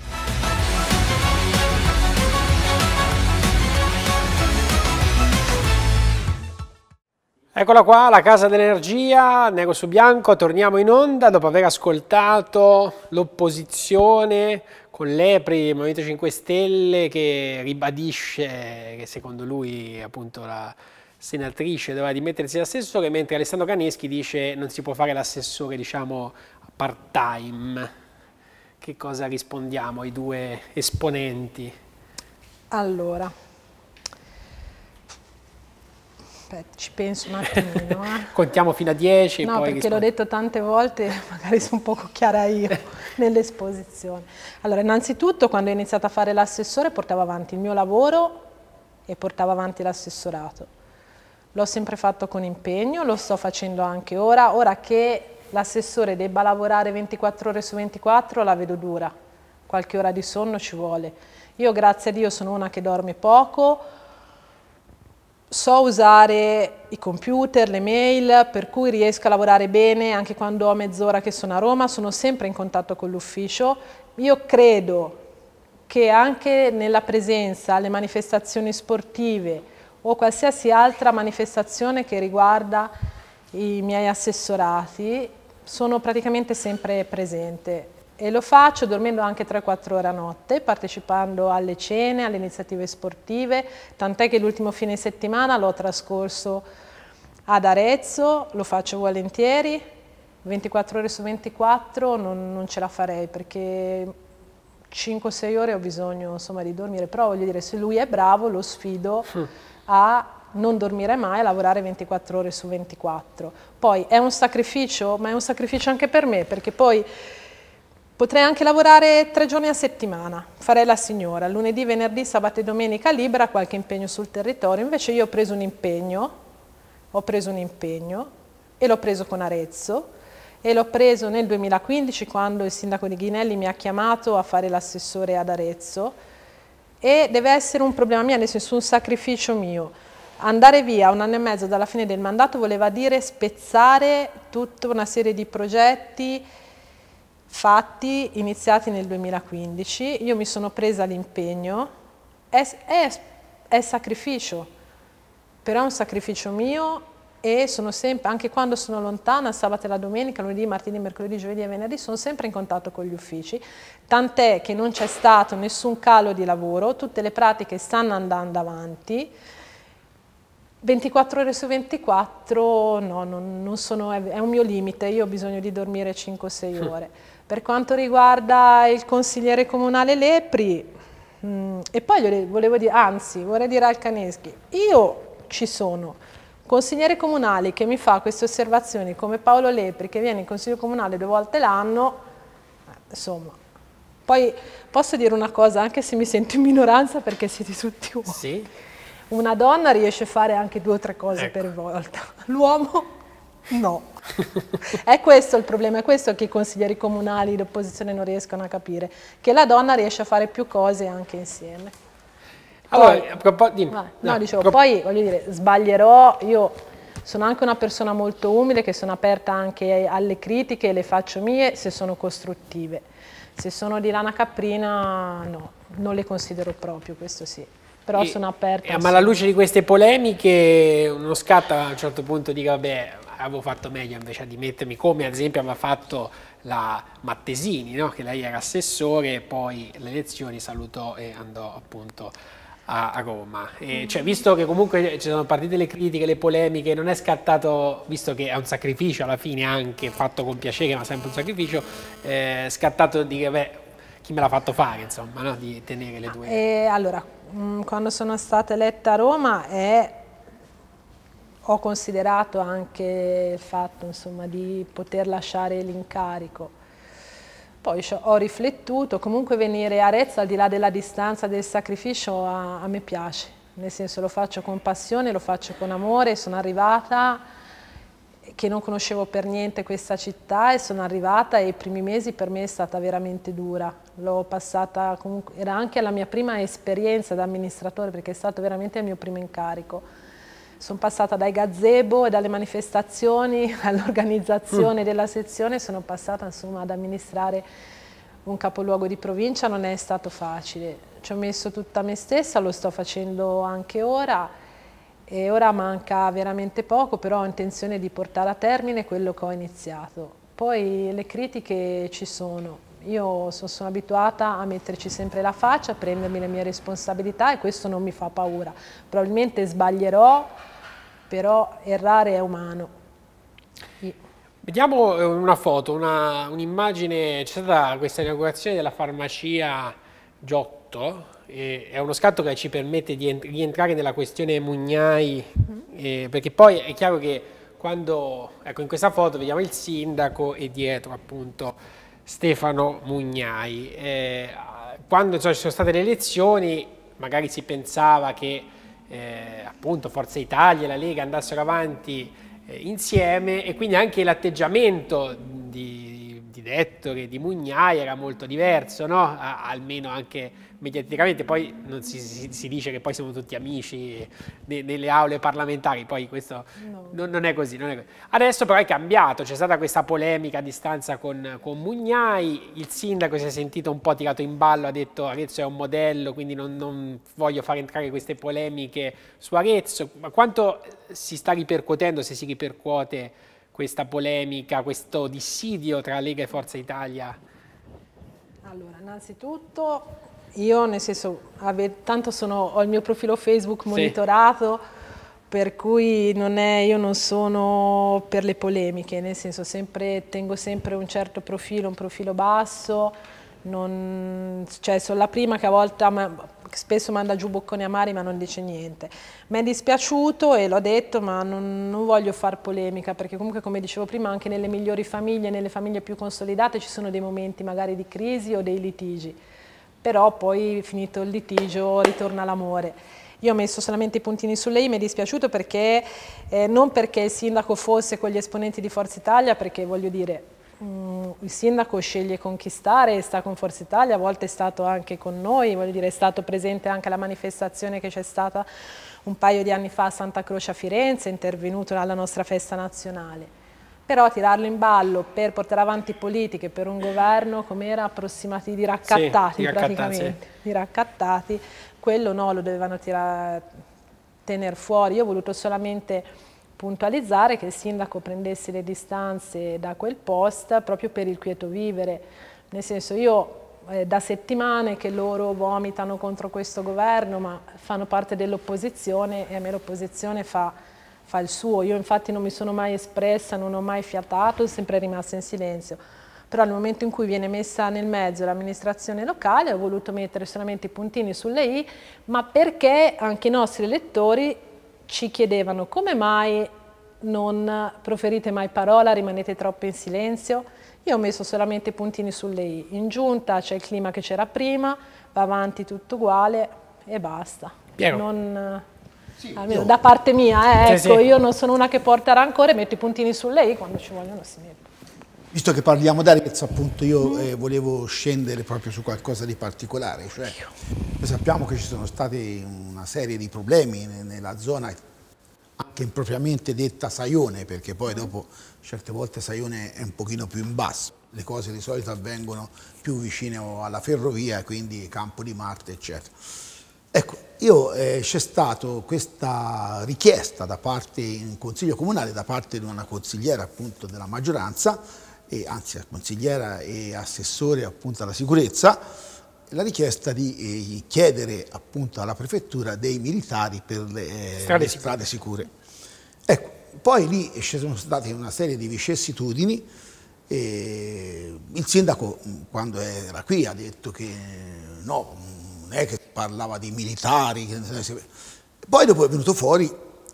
Eccola qua, la Casa dell'Energia, nero su bianco, torniamo in onda dopo aver ascoltato l'opposizione con Lepri, Movimento 5 Stelle, che ribadisce che secondo lui appunto la senatrice doveva dimettersi da assessore, mentre Alessandro Caneschi dice non si può fare l'assessore, diciamo, part-time. Che cosa rispondiamo ai due esponenti? Allora, ci penso un attimino. Contiamo fino a 10 e no, poi perché l'ho detto tante volte, magari sono un poco chiara io nell'esposizione. Allora, innanzitutto quando ho iniziato a fare l'assessore portavo avanti il mio lavoro e portavo avanti l'assessorato. L'ho sempre fatto con impegno, lo sto facendo anche ora. Ora che l'assessore debba lavorare 24 ore su 24 la vedo dura, qualche ora di sonno ci vuole. Io grazie a Dio sono una che dorme poco, so usare i computer, le mail, per cui riesco a lavorare bene anche quando ho mezz'ora che sono a Roma, sono sempre in contatto con l'ufficio. Io credo che anche nella presenza alle manifestazioni sportive o qualsiasi altra manifestazione che riguarda i miei assessorati, sono praticamente sempre presente. E lo faccio dormendo anche 3-4 ore a notte, partecipando alle cene, alle iniziative sportive, tant'è che l'ultimo fine settimana l'ho trascorso ad Arezzo, lo faccio volentieri, 24 ore su 24 non ce la farei, perché 5-6 ore ho bisogno insomma di dormire, però voglio dire, se lui è bravo lo sfido a non dormire mai, a lavorare 24 ore su 24. Poi è un sacrificio, ma è un sacrificio anche per me, perché poi potrei anche lavorare 3 giorni a settimana, farei la signora, lunedì, venerdì, sabato e domenica libera, qualche impegno sul territorio, invece io ho preso un impegno e l'ho preso con Arezzo e l'ho preso nel 2015 quando il sindaco di Ghinelli mi ha chiamato a fare l'assessore ad Arezzo, e deve essere un problema mio, nel senso un sacrificio mio. Andare via 1 anno e mezzo dalla fine del mandato voleva dire spezzare tutta una serie di progetti fatti, iniziati nel 2015, io mi sono presa l'impegno, è sacrificio, però è un sacrificio mio e sono sempre, anche quando sono lontana, sabato e la domenica, lunedì, martedì, mercoledì, giovedì e venerdì, sono sempre in contatto con gli uffici, tant'è che non c'è stato nessun calo di lavoro, tutte le pratiche stanno andando avanti, 24 ore su 24 no, non sono, è un mio limite, io ho bisogno di dormire 5-6 ore. Per quanto riguarda il consigliere comunale Lepri, e poi volevo dire, anzi vorrei dire al Caneschi, io ci sono consigliere comunale che mi fa queste osservazioni come Paolo Lepri che viene in consiglio comunale 2 volte l'anno, insomma. Poi posso dire una cosa, anche se mi sento in minoranza perché siete tutti uomini. Sì. Una donna riesce a fare anche 2 o 3 cose per volta, l'uomo no. È questo il problema, è questo che i consiglieri comunali d'opposizione non riescono a capire, che la donna riesce a fare più cose anche insieme. Allora, poi voglio dire, sbaglierò, io sono anche una persona molto umile, che sono aperta anche alle critiche e le faccio mie se sono costruttive. Se sono di lana caprina, no, non le considero proprio, questo sì. Però sono aperta. Ma alla luce di queste polemiche, uno scatta a un certo punto dica, vabbè, avevo fatto meglio invece di mettermi, come ad esempio aveva fatto la Mattesini, no? Che lei era assessore e poi le elezioni salutò e andò appunto a Roma. Cioè, visto che comunque ci sono partite le critiche, le polemiche, non è scattato, visto che è un sacrificio alla fine anche, fatto con piacere ma sempre un sacrificio, scattato di dire, beh, chi me l'ha fatto fare, insomma, no? Di tenere le due. Allora, quando sono stata eletta a Roma ho considerato anche il fatto, insomma, di poter lasciare l'incarico. Poi ho riflettuto, comunque venire a Arezzo al di là della distanza, del sacrificio, a me piace, nel senso lo faccio con passione, lo faccio con amore, sono arrivata che non conoscevo per niente questa città e sono arrivata e i primi mesi per me è stata veramente dura, l'ho passata comunque, era anche la mia prima esperienza da amministratore perché è stato veramente il mio primo incarico. Sono passata dai gazebo e dalle manifestazioni all'organizzazione della sezione, sono passata insomma ad amministrare un capoluogo di provincia, non è stato facile. Ci ho messo tutta me stessa, lo sto facendo anche ora e ora manca veramente poco, però ho intenzione di portare a termine quello che ho iniziato. Poi le critiche ci sono, io sono abituata a metterci sempre la faccia, a prendermi le mie responsabilità e questo non mi fa paura. Probabilmente sbaglierò, però errare è umano. Vediamo una foto, un'immagine, c'è stata questa inaugurazione della farmacia Giotto, è uno scatto che ci permette di rientrare nella questione Mugnai, perché poi è chiaro che quando, ecco in questa foto vediamo il sindaco e dietro appunto Stefano Mugnai. Quando ci sono state le elezioni magari si pensava che appunto Forza Italia e la Lega andassero avanti insieme e quindi anche l'atteggiamento di Ettore, di Mugnai era molto diverso, no? Almeno anche mediaticamente, poi non si dice che poi siamo tutti amici nelle aule parlamentari, poi questo non è così, non è così. Adesso però è cambiato, c'è stata questa polemica a distanza con Mugnai, il sindaco si è sentito un po' tirato in ballo, ha detto Arezzo è un modello, quindi non voglio far entrare queste polemiche su Arezzo, ma quanto si sta ripercuotendo, se si ripercuote questa polemica, questo dissidio tra Lega e Forza Italia? Allora, innanzitutto io nel senso, tanto ho il mio profilo Facebook monitorato, per cui io non sono per le polemiche, nel senso tengo sempre un certo profilo, un profilo basso, cioè sono la prima che a volte spesso manda giù bocconi amari ma non dice niente. Mi è dispiaciuto e l'ho detto, ma non voglio far polemica, perché comunque come dicevo prima anche nelle migliori famiglie, nelle famiglie più consolidate ci sono dei momenti magari di crisi o dei litigi, però poi finito il litigio ritorna l'amore. Io ho messo solamente i puntini su lei, mi è dispiaciuto perché non perché il sindaco fosse con gli esponenti di Forza Italia, perché voglio dire il sindaco sceglie conquistare e sta con Forza Italia, a volte è stato anche con noi, voglio dire è stato presente anche alla manifestazione che c'è stata un paio di anni fa a Santa Croce a Firenze, è intervenuto alla nostra festa nazionale. Però tirarlo in ballo per portare avanti politiche per un governo come era approssimati di raccattati, praticamente, di raccattati, quello no, lo dovevano tenere fuori. Io ho voluto solamente puntualizzare che il sindaco prendesse le distanze da quel post proprio per il quieto vivere, nel senso io da settimane che loro vomitano contro questo governo, ma fanno parte dell'opposizione e a me l'opposizione fa il suo. Io infatti non mi sono mai espressa, non ho mai fiatato, sono sempre rimasta in silenzio. Però nel momento in cui viene messa nel mezzo l'amministrazione locale ho voluto mettere solamente i puntini sulle i, ma perché anche i nostri elettori ci chiedevano come mai non proferite mai parola, rimanete troppo in silenzio. Io ho messo solamente i puntini sulle i. In giunta c'è il clima che c'era prima, va avanti tutto uguale e basta. Non, almeno da parte mia, ecco, io non sono una che porta rancore, metto i puntini sulle i, quando ci vogliono si mettono. Visto che parliamo d'Arezzo, appunto, io volevo scendere proprio su qualcosa di particolare, cioè noi sappiamo che ci sono stati una serie di problemi nella zona anche impropriamente detta Saione, perché poi dopo certe volte Saione è un pochino più in basso, le cose di solito avvengono più vicino alla ferrovia, quindi Campo di Marte, eccetera. Ecco, c'è stata questa richiesta da parte in Consiglio Comunale, da parte di una consigliera appunto della maggioranza, anzi consigliera e assessore appunto alla sicurezza, la richiesta di chiedere appunto alla prefettura dei militari per le strade sicure. Ecco, poi lì ci sono state una serie di vicissitudini. Il sindaco quando era qui ha detto che no, non è che parlava di militari, poi dopo è venuto fuori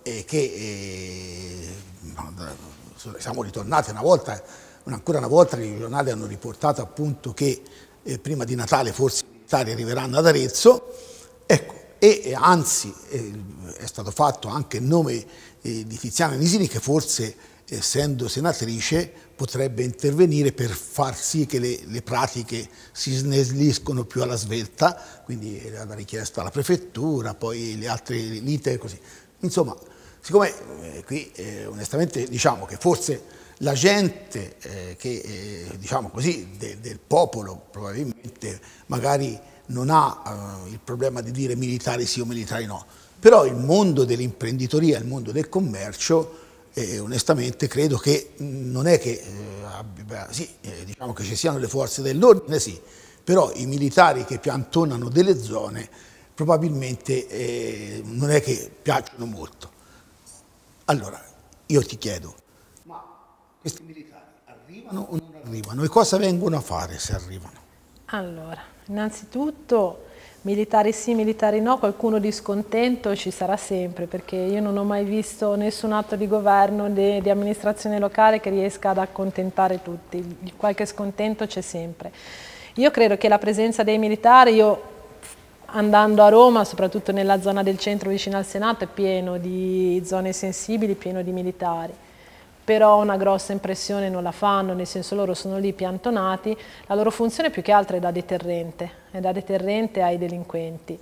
che siamo ritornati ancora una volta i giornali hanno riportato appunto che prima di Natale forse i militari arriveranno ad Arezzo, ecco, e anzi è stato fatto anche il nome di Tiziana Nisini che forse essendo senatrice potrebbe intervenire per far sì che le pratiche si snelliscono più alla svelta, quindi la richiesta alla prefettura, poi le altre lite e così. Insomma, siccome qui onestamente diciamo che forse la gente diciamo così, del popolo probabilmente magari non ha il problema di dire militari sì o militari no, però il mondo dell'imprenditoria, il mondo del commercio, onestamente credo che non è che, diciamo che ci siano le forze dell'ordine, sì, però i militari che piantonano delle zone probabilmente non è che piacciono molto. Allora, io ti chiedo, questi militari arrivano o non arrivano? E cosa vengono a fare se arrivano? Allora, innanzitutto militari sì, militari no, qualcuno di scontento ci sarà sempre, perché io non ho mai visto nessun atto di governo, di amministrazione locale che riesca ad accontentare tutti, qualche scontento c'è sempre. Io credo che la presenza dei militari, io andando a Roma, soprattutto nella zona del centro vicino al Senato, è pieno di zone sensibili, pieno di militari. Però una grossa impressione non la fanno, nel senso loro sono lì piantonati, la loro funzione più che altro è da deterrente ai delinquenti.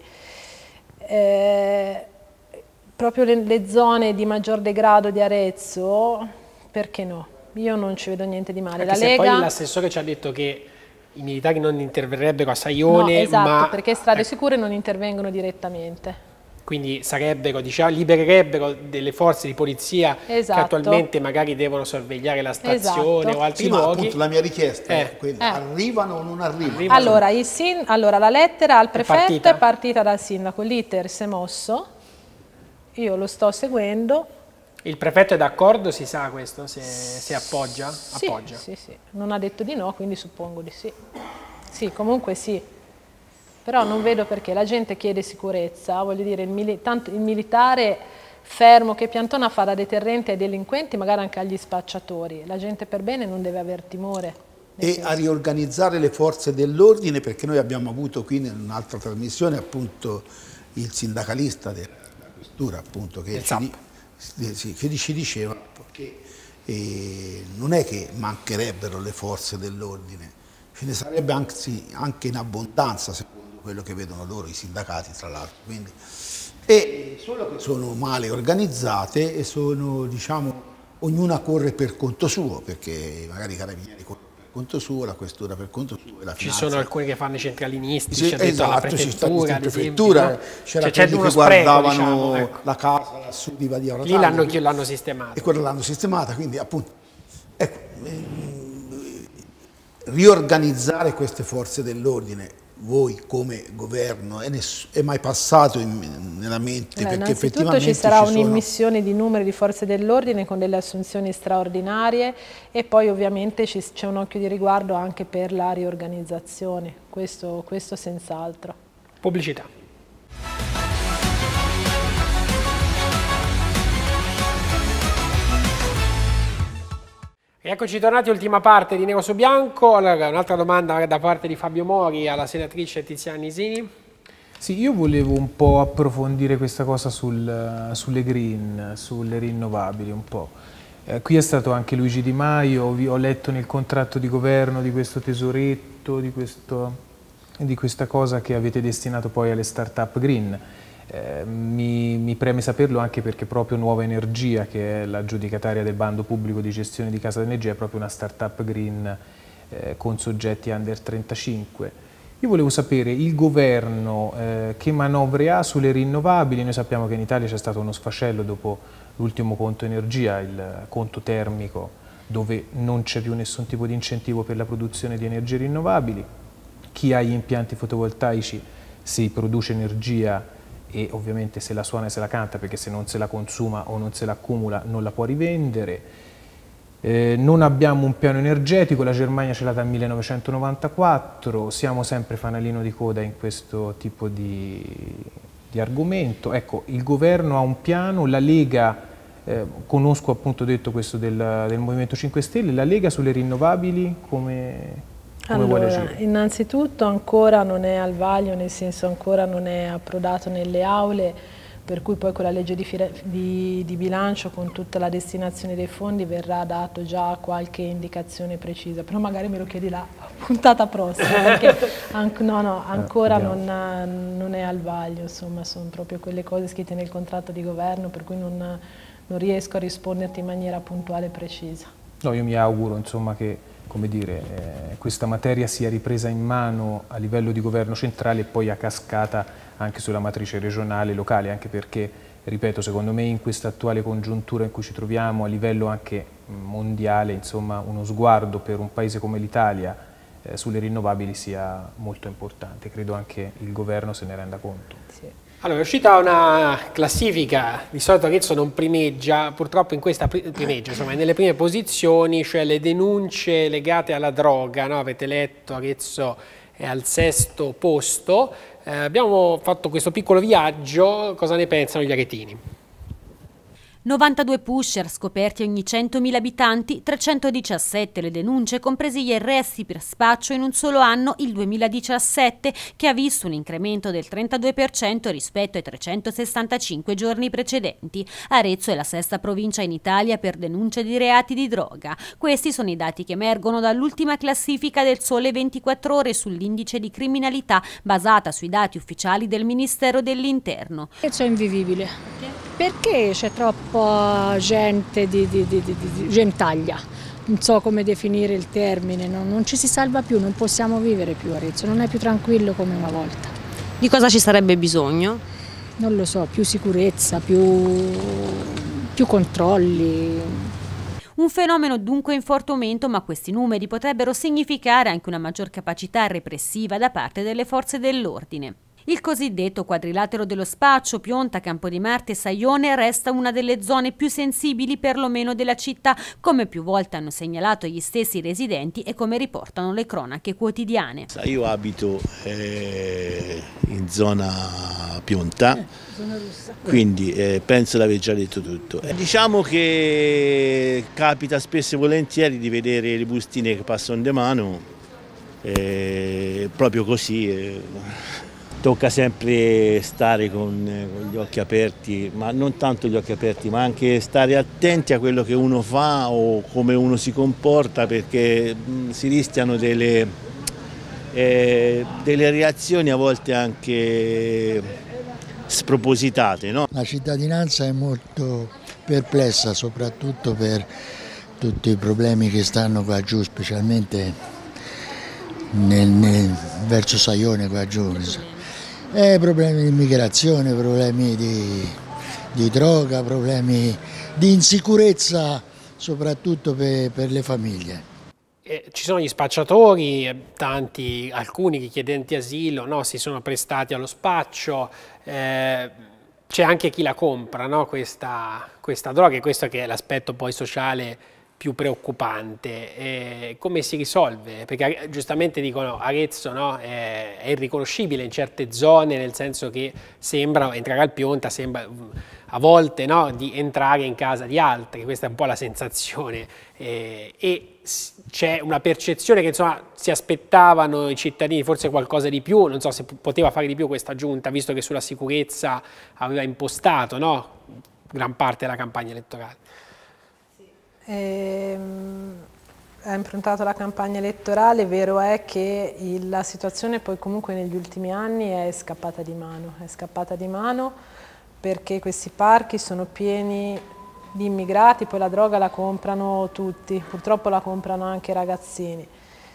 Proprio le zone di maggior degrado di Arezzo, perché no? Io non ci vedo niente di male. Anche se poi l'assessore ci ha detto che i militari non interverrebbero a Saione, no, esatto, ma perché strade sicure non intervengono direttamente. Quindi sarebbero, diciamo, libererebbero delle forze di polizia che attualmente magari devono sorvegliare la stazione o altri luoghi. Appunto la mia richiesta è quella, arrivano o non arrivano? Allora, la lettera al prefetto è partita dal sindaco, l'iter si è mosso, io lo sto seguendo. Il prefetto è d'accordo, si sa questo, se appoggia? Sì, appoggia. Sì, non ha detto di no, quindi suppongo di sì. Sì, comunque sì. Però non vedo perché la gente chiede sicurezza, voglio dire, tanto il militare fermo che piantona fa da deterrente ai delinquenti, magari anche agli spacciatori. La gente per bene non deve aver timore. E a riorganizzare le forze dell'ordine, perché noi abbiamo avuto qui in un'altra trasmissione appunto il sindacalista della questura, appunto, che ci diceva che non è che mancherebbero le forze dell'ordine, ce ne sarebbe anche in abbondanza, secondo quello che vedono loro, i sindacati tra l'altro, e solo che sono male organizzate e sono, diciamo, ognuna corre per conto suo, perché magari i carabinieri corrono per conto suo, la questura per conto suo e la Ci finanza. sono alcuni che fanno i centralinisti, Sì, ci ha detto la esatto, prefettura, ad esempio, c'era c'è quelli uno che spreco, guardavano diciamo, ecco. la casa lassù di Badia Lì Rotaria, l'hanno sistemata. e quello l'hanno sistemata, quindi appunto ecco, riorganizzare queste forze dell'ordine, voi come governo, è mai passato nella mente? Perché Innanzitutto effettivamente ci sarà ci sono... un'immissione di numeri di forze dell'ordine con delle assunzioni straordinarie e poi ovviamente c'è un occhio di riguardo anche per la riorganizzazione, questo senz'altro. Pubblicità. Eccoci tornati, ultima parte di Nero su Bianco. Allora, un'altra domanda da parte di Fabio Mori alla senatrice Tiziana Nisini. Sì, io volevo un po' approfondire questa cosa sulle green, sulle rinnovabili un po'. Qui è stato anche Luigi Di Maio, ho letto nel contratto di governo di questo tesoretto, di questa cosa che avete destinato poi alle start-up green. Mi preme saperlo anche perché proprio Nuova Energia, che è l'aggiudicataria del bando pubblico di gestione di Casa d'Energia, è proprio una start-up green con soggetti under 35. Io volevo sapere il governo che manovre ha sulle rinnovabili. Noi sappiamo che in Italia c'è stato uno sfascello dopo l'ultimo conto energia, il conto termico, dove non c'è più nessun tipo di incentivo per la produzione di energie rinnovabili. Chi ha gli impianti fotovoltaici si produce energia e ovviamente se la suona e se la canta, perché se non se la consuma o non se la accumula non la può rivendere. Non abbiamo un piano energetico, la Germania ce l'ha dal 1994, siamo sempre fanalino di coda in questo tipo di argomento. Ecco, il governo ha un piano, la Lega, conosco appunto detto questo del Movimento 5 Stelle, la Lega sulle rinnovabili come vuole agire? Innanzitutto ancora non è al vaglio, nel senso ancora non è approdato nelle aule, per cui poi con la legge di bilancio, con tutta la destinazione dei fondi, verrà dato già qualche indicazione precisa, però magari me lo chiedi la puntata prossima, perché ancora non è al vaglio, insomma sono proprio quelle cose scritte nel contratto di governo, per cui non riesco a risponderti in maniera puntuale e precisa. No, io mi auguro insomma che come dire, questa materia sia ripresa in mano a livello di governo centrale e poi a cascata anche sulla matrice regionale e locale, anche perché, ripeto, secondo me in questa attuale congiuntura in cui ci troviamo a livello anche mondiale, insomma, uno sguardo per un paese come l'Italia sulle rinnovabili sia molto importante, credo anche il governo se ne renda conto. Sì. Allora, è uscita una classifica, di solito Arezzo non primeggia, purtroppo in questa primeggia, insomma, nelle prime posizioni, cioè le denunce legate alla droga, no? Avete letto, Arezzo è al 6° posto. Abbiamo fatto questo piccolo viaggio, cosa ne pensano gli aretini? 92 pusher scoperti ogni 100.000 abitanti, 317 le denunce, compresi gli arresti per spaccio in un solo anno, il 2017, che ha visto un incremento del 32% rispetto ai 365 giorni precedenti. Arezzo è la 6ª provincia in Italia per denunce di reati di droga. Questi sono i dati che emergono dall'ultima classifica del Sole 24 Ore sull'indice di criminalità basata sui dati ufficiali del Ministero dell'Interno. Arezzo è invivibile. Perché c'è troppa gente di gentaglia, non so come definire il termine, non ci si salva più, non possiamo vivere più Arezzo, non è più tranquillo come una volta. Di cosa ci sarebbe bisogno? Non lo so, più sicurezza, più controlli. Un fenomeno dunque in forte aumento, ma questi numeri potrebbero significare anche una maggior capacità repressiva da parte delle forze dell'ordine. Il cosiddetto quadrilatero dello spaccio, Pionta, Campodimarte e Saione, resta una delle zone più sensibili perlomeno della città, come più volte hanno segnalato gli stessi residenti e come riportano le cronache quotidiane. Io abito in zona Pionta, quindi penso di aver già detto tutto. Diciamo che capita spesso e volentieri di vedere le bustine che passano di mano, proprio così. Tocca sempre stare con gli occhi aperti, ma non tanto gli occhi aperti, ma anche stare attenti a quello che uno fa o come uno si comporta, perché si rischiano delle reazioni a volte anche spropositate, no? La cittadinanza è molto perplessa, soprattutto per tutti i problemi che stanno qua giù, specialmente verso Saione qua giù. Problemi di immigrazione, problemi di droga, problemi di insicurezza, soprattutto per le famiglie. Ci sono gli spacciatori, alcuni richiedenti asilo, no, si sono prestati allo spaccio, c'è anche chi la compra, no, questa droga, e questo che è l'aspetto poi sociale più preoccupante. Come si risolve? Perché giustamente dicono Arezzo, no, è irriconoscibile in certe zone, nel senso che sembra entrare al Pionta, sembra a volte, no, di entrare in casa di altri, questa è un po' la sensazione, e c'è una percezione che insomma si aspettavano i cittadini forse qualcosa di più, non so se poteva fare di più questa giunta, visto che sulla sicurezza aveva impostato, no, gran parte della campagna elettorale. Ha improntato la campagna elettorale, vero è che la situazione poi comunque negli ultimi anni è scappata di mano perché questi parchi sono pieni di immigrati, poi la droga la comprano tutti, purtroppo la comprano anche i ragazzini,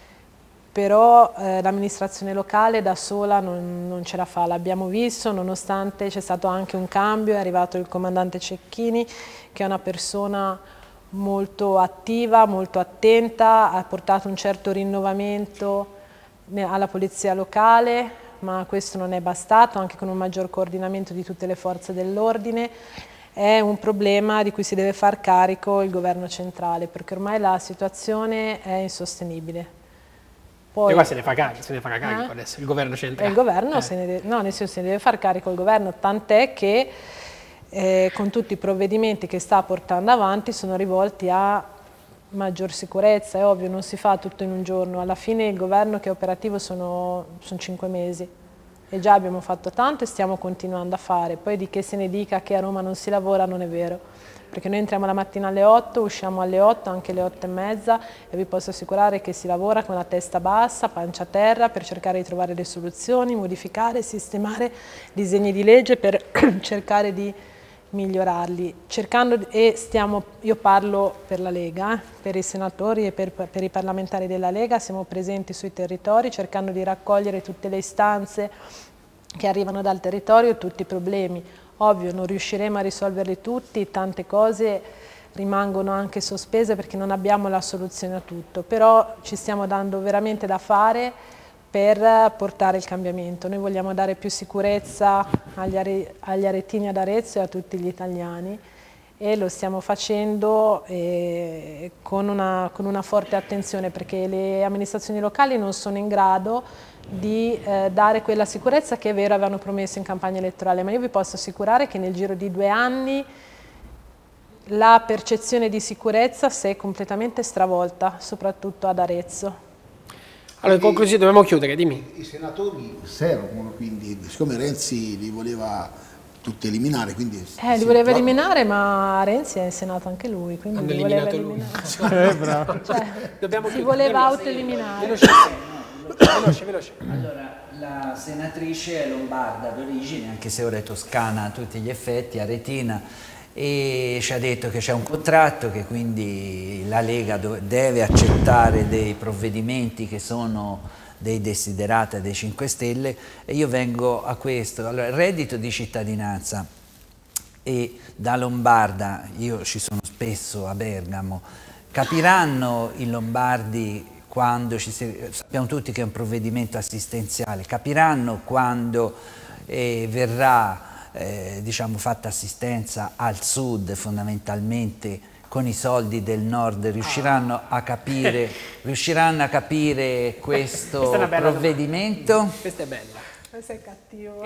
però l'amministrazione locale da sola non ce la fa, l'abbiamo visto, nonostante c'è stato anche un cambio, è arrivato il comandante Cecchini che è una persona molto attiva, molto attenta, ha portato un certo rinnovamento alla polizia locale, ma questo non è bastato, anche con un maggior coordinamento di tutte le forze dell'ordine. È un problema di cui si deve far carico il governo centrale, perché ormai la situazione è insostenibile. Poi, e qua se ne fa carico adesso il governo centrale. Il governo, no, nel senso se ne deve far carico il governo, tant'è che con tutti i provvedimenti che sta portando avanti sono rivolti a maggior sicurezza. È ovvio, non si fa tutto in un giorno, alla fine il governo che è operativo sono 5 mesi e già abbiamo fatto tanto e stiamo continuando a fare. Poi di che se ne dica che a Roma non si lavora non è vero, perché noi entriamo la mattina alle 8, usciamo alle 8, anche alle 8:30, e vi posso assicurare che si lavora con la testa bassa, pancia a terra, per cercare di trovare le soluzioni, modificare, sistemare disegni di legge per cercare di migliorarli, io parlo per la Lega, per i senatori e per i parlamentari della Lega, siamo presenti sui territori cercando di raccogliere tutte le istanze che arrivano dal territorio, tutti i problemi. Ovvio, non riusciremo a risolverli tutti, tante cose rimangono anche sospese perché non abbiamo la soluzione a tutto, però ci stiamo dando veramente da fare per portare il cambiamento. Noi vogliamo dare più sicurezza agli aretini ad Arezzo e a tutti gli italiani e lo stiamo facendo con una forte attenzione, perché le amministrazioni locali non sono in grado di dare quella sicurezza che è vero avevano promesso in campagna elettorale, ma io vi posso assicurare che nel giro di 2 anni la percezione di sicurezza si è completamente stravolta, soprattutto ad Arezzo. Allora, in conclusione dobbiamo chiudere, dimmi. I senatori servono, quindi, siccome Renzi li voleva tutti eliminare, quindi... li voleva eliminare, ma Renzi è in Senato anche lui, quindi li voleva eliminare. Bravo. Si voleva autoeliminare. Veloce. Allora, la senatrice è lombarda d'origine, anche se ora è toscana a tutti gli effetti, aretina, e ci ha detto che c'è un contratto, che quindi la Lega deve accettare dei provvedimenti che sono dei desiderata dei 5 Stelle, e io vengo a questo. Allora, il reddito di cittadinanza, e da lombarda, io ci sono spesso a Bergamo, capiranno i lombardi quando sappiamo tutti che è un provvedimento assistenziale, capiranno quando verrà diciamo fatta assistenza al sud fondamentalmente con i soldi del nord, riusciranno a capire questo provvedimento? Questa è bella. Questo è cattivo.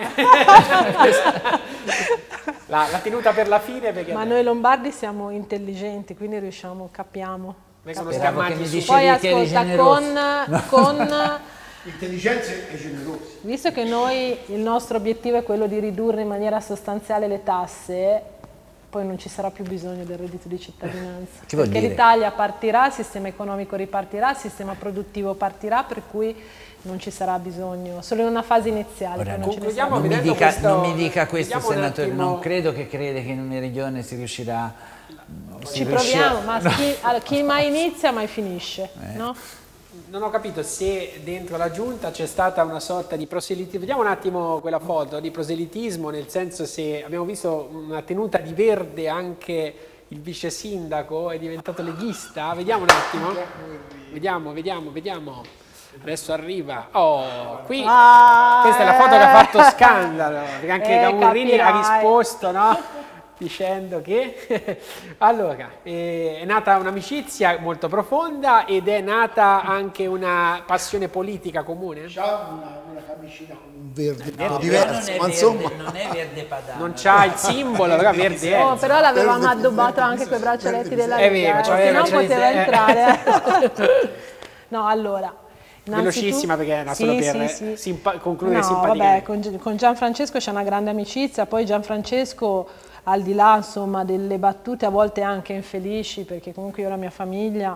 La tenuta per la fine, perché ma noi lombardi siamo intelligenti, quindi capiamo. Poi ascolta, con intelligenze e generosi. Visto che il nostro obiettivo è quello di ridurre in maniera sostanziale le tasse, poi non ci sarà più bisogno del reddito di cittadinanza. Perché l'Italia partirà, il sistema economico ripartirà, il sistema produttivo partirà, per cui non ci sarà bisogno, solo in una fase iniziale. Ora, non mi dica questo, senatore, non credo che crede che in una regione si riuscirà. Ci proviamo, ma chi mai inizia mai finisce, no? Non ho capito se dentro la giunta c'è stata una sorta di proselitismo, vediamo un attimo quella foto, di proselitismo, nel senso se abbiamo visto una tenuta di verde anche il vice sindaco, è diventato leghista, vediamo un attimo, vediamo, adesso arriva, qui, questa è la foto che ha fatto scandalo, perché anche Camurrini ha risposto, no? Dicendo che allora è nata un'amicizia molto profonda ed è nata anche una passione politica comune. C'ha una camicina con un verde un po' diverso, ma insomma non è verde padano. Non c'ha il simbolo, però verde è. Oh, però l'avevamo addobbato anche con i braccialetti della Lega, se no poteva entrare. No, allora. Velocissima perché era solo per concludere simpatia. Vabbè, con Gianfrancesco c'è una grande amicizia, poi Gianfrancesco al di là insomma delle battute a volte anche infelici, perché comunque io ho la mia famiglia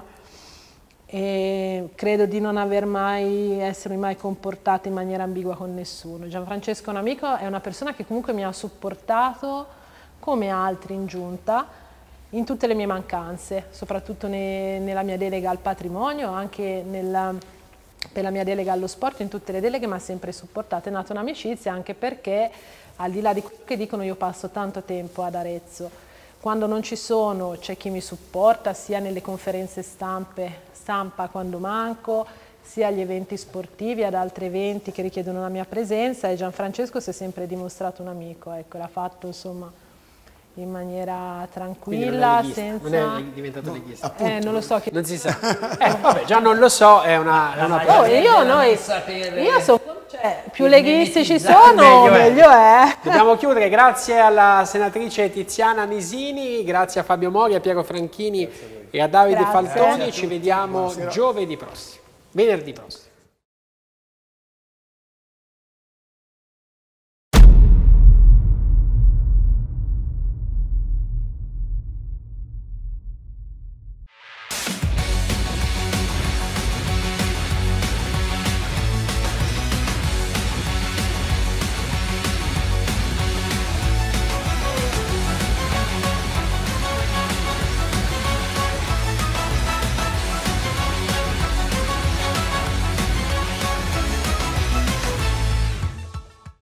e credo di non essermi mai comportata in maniera ambigua con nessuno. Gianfrancesco è un amico, è una persona che comunque mi ha supportato come altri in giunta in tutte le mie mancanze, soprattutto nella mia delega al patrimonio, anche per la mia delega allo sport, in tutte le deleghe mi ha sempre supportato. È nata un'amicizia anche perché al di là di quello che dicono io passo tanto tempo ad Arezzo, quando non ci sono c'è chi mi supporta sia nelle conferenze stampa quando manco, sia agli eventi sportivi, ad altri eventi che richiedono la mia presenza, e Gianfrancesco si è sempre dimostrato un amico, ecco, l'ha fatto insomma in maniera tranquilla, senza... Non è diventato leghista. Non lo so. Non si sa. Vabbè, già non lo so, è una io sono... Cioè, più leghisti ci sono, meglio è. Dobbiamo chiudere, grazie alla senatrice Tiziana Nisini, grazie a Fabio Mori, a Piero Franchini e a Davide Faltoni. Ci vediamo venerdì prossimo.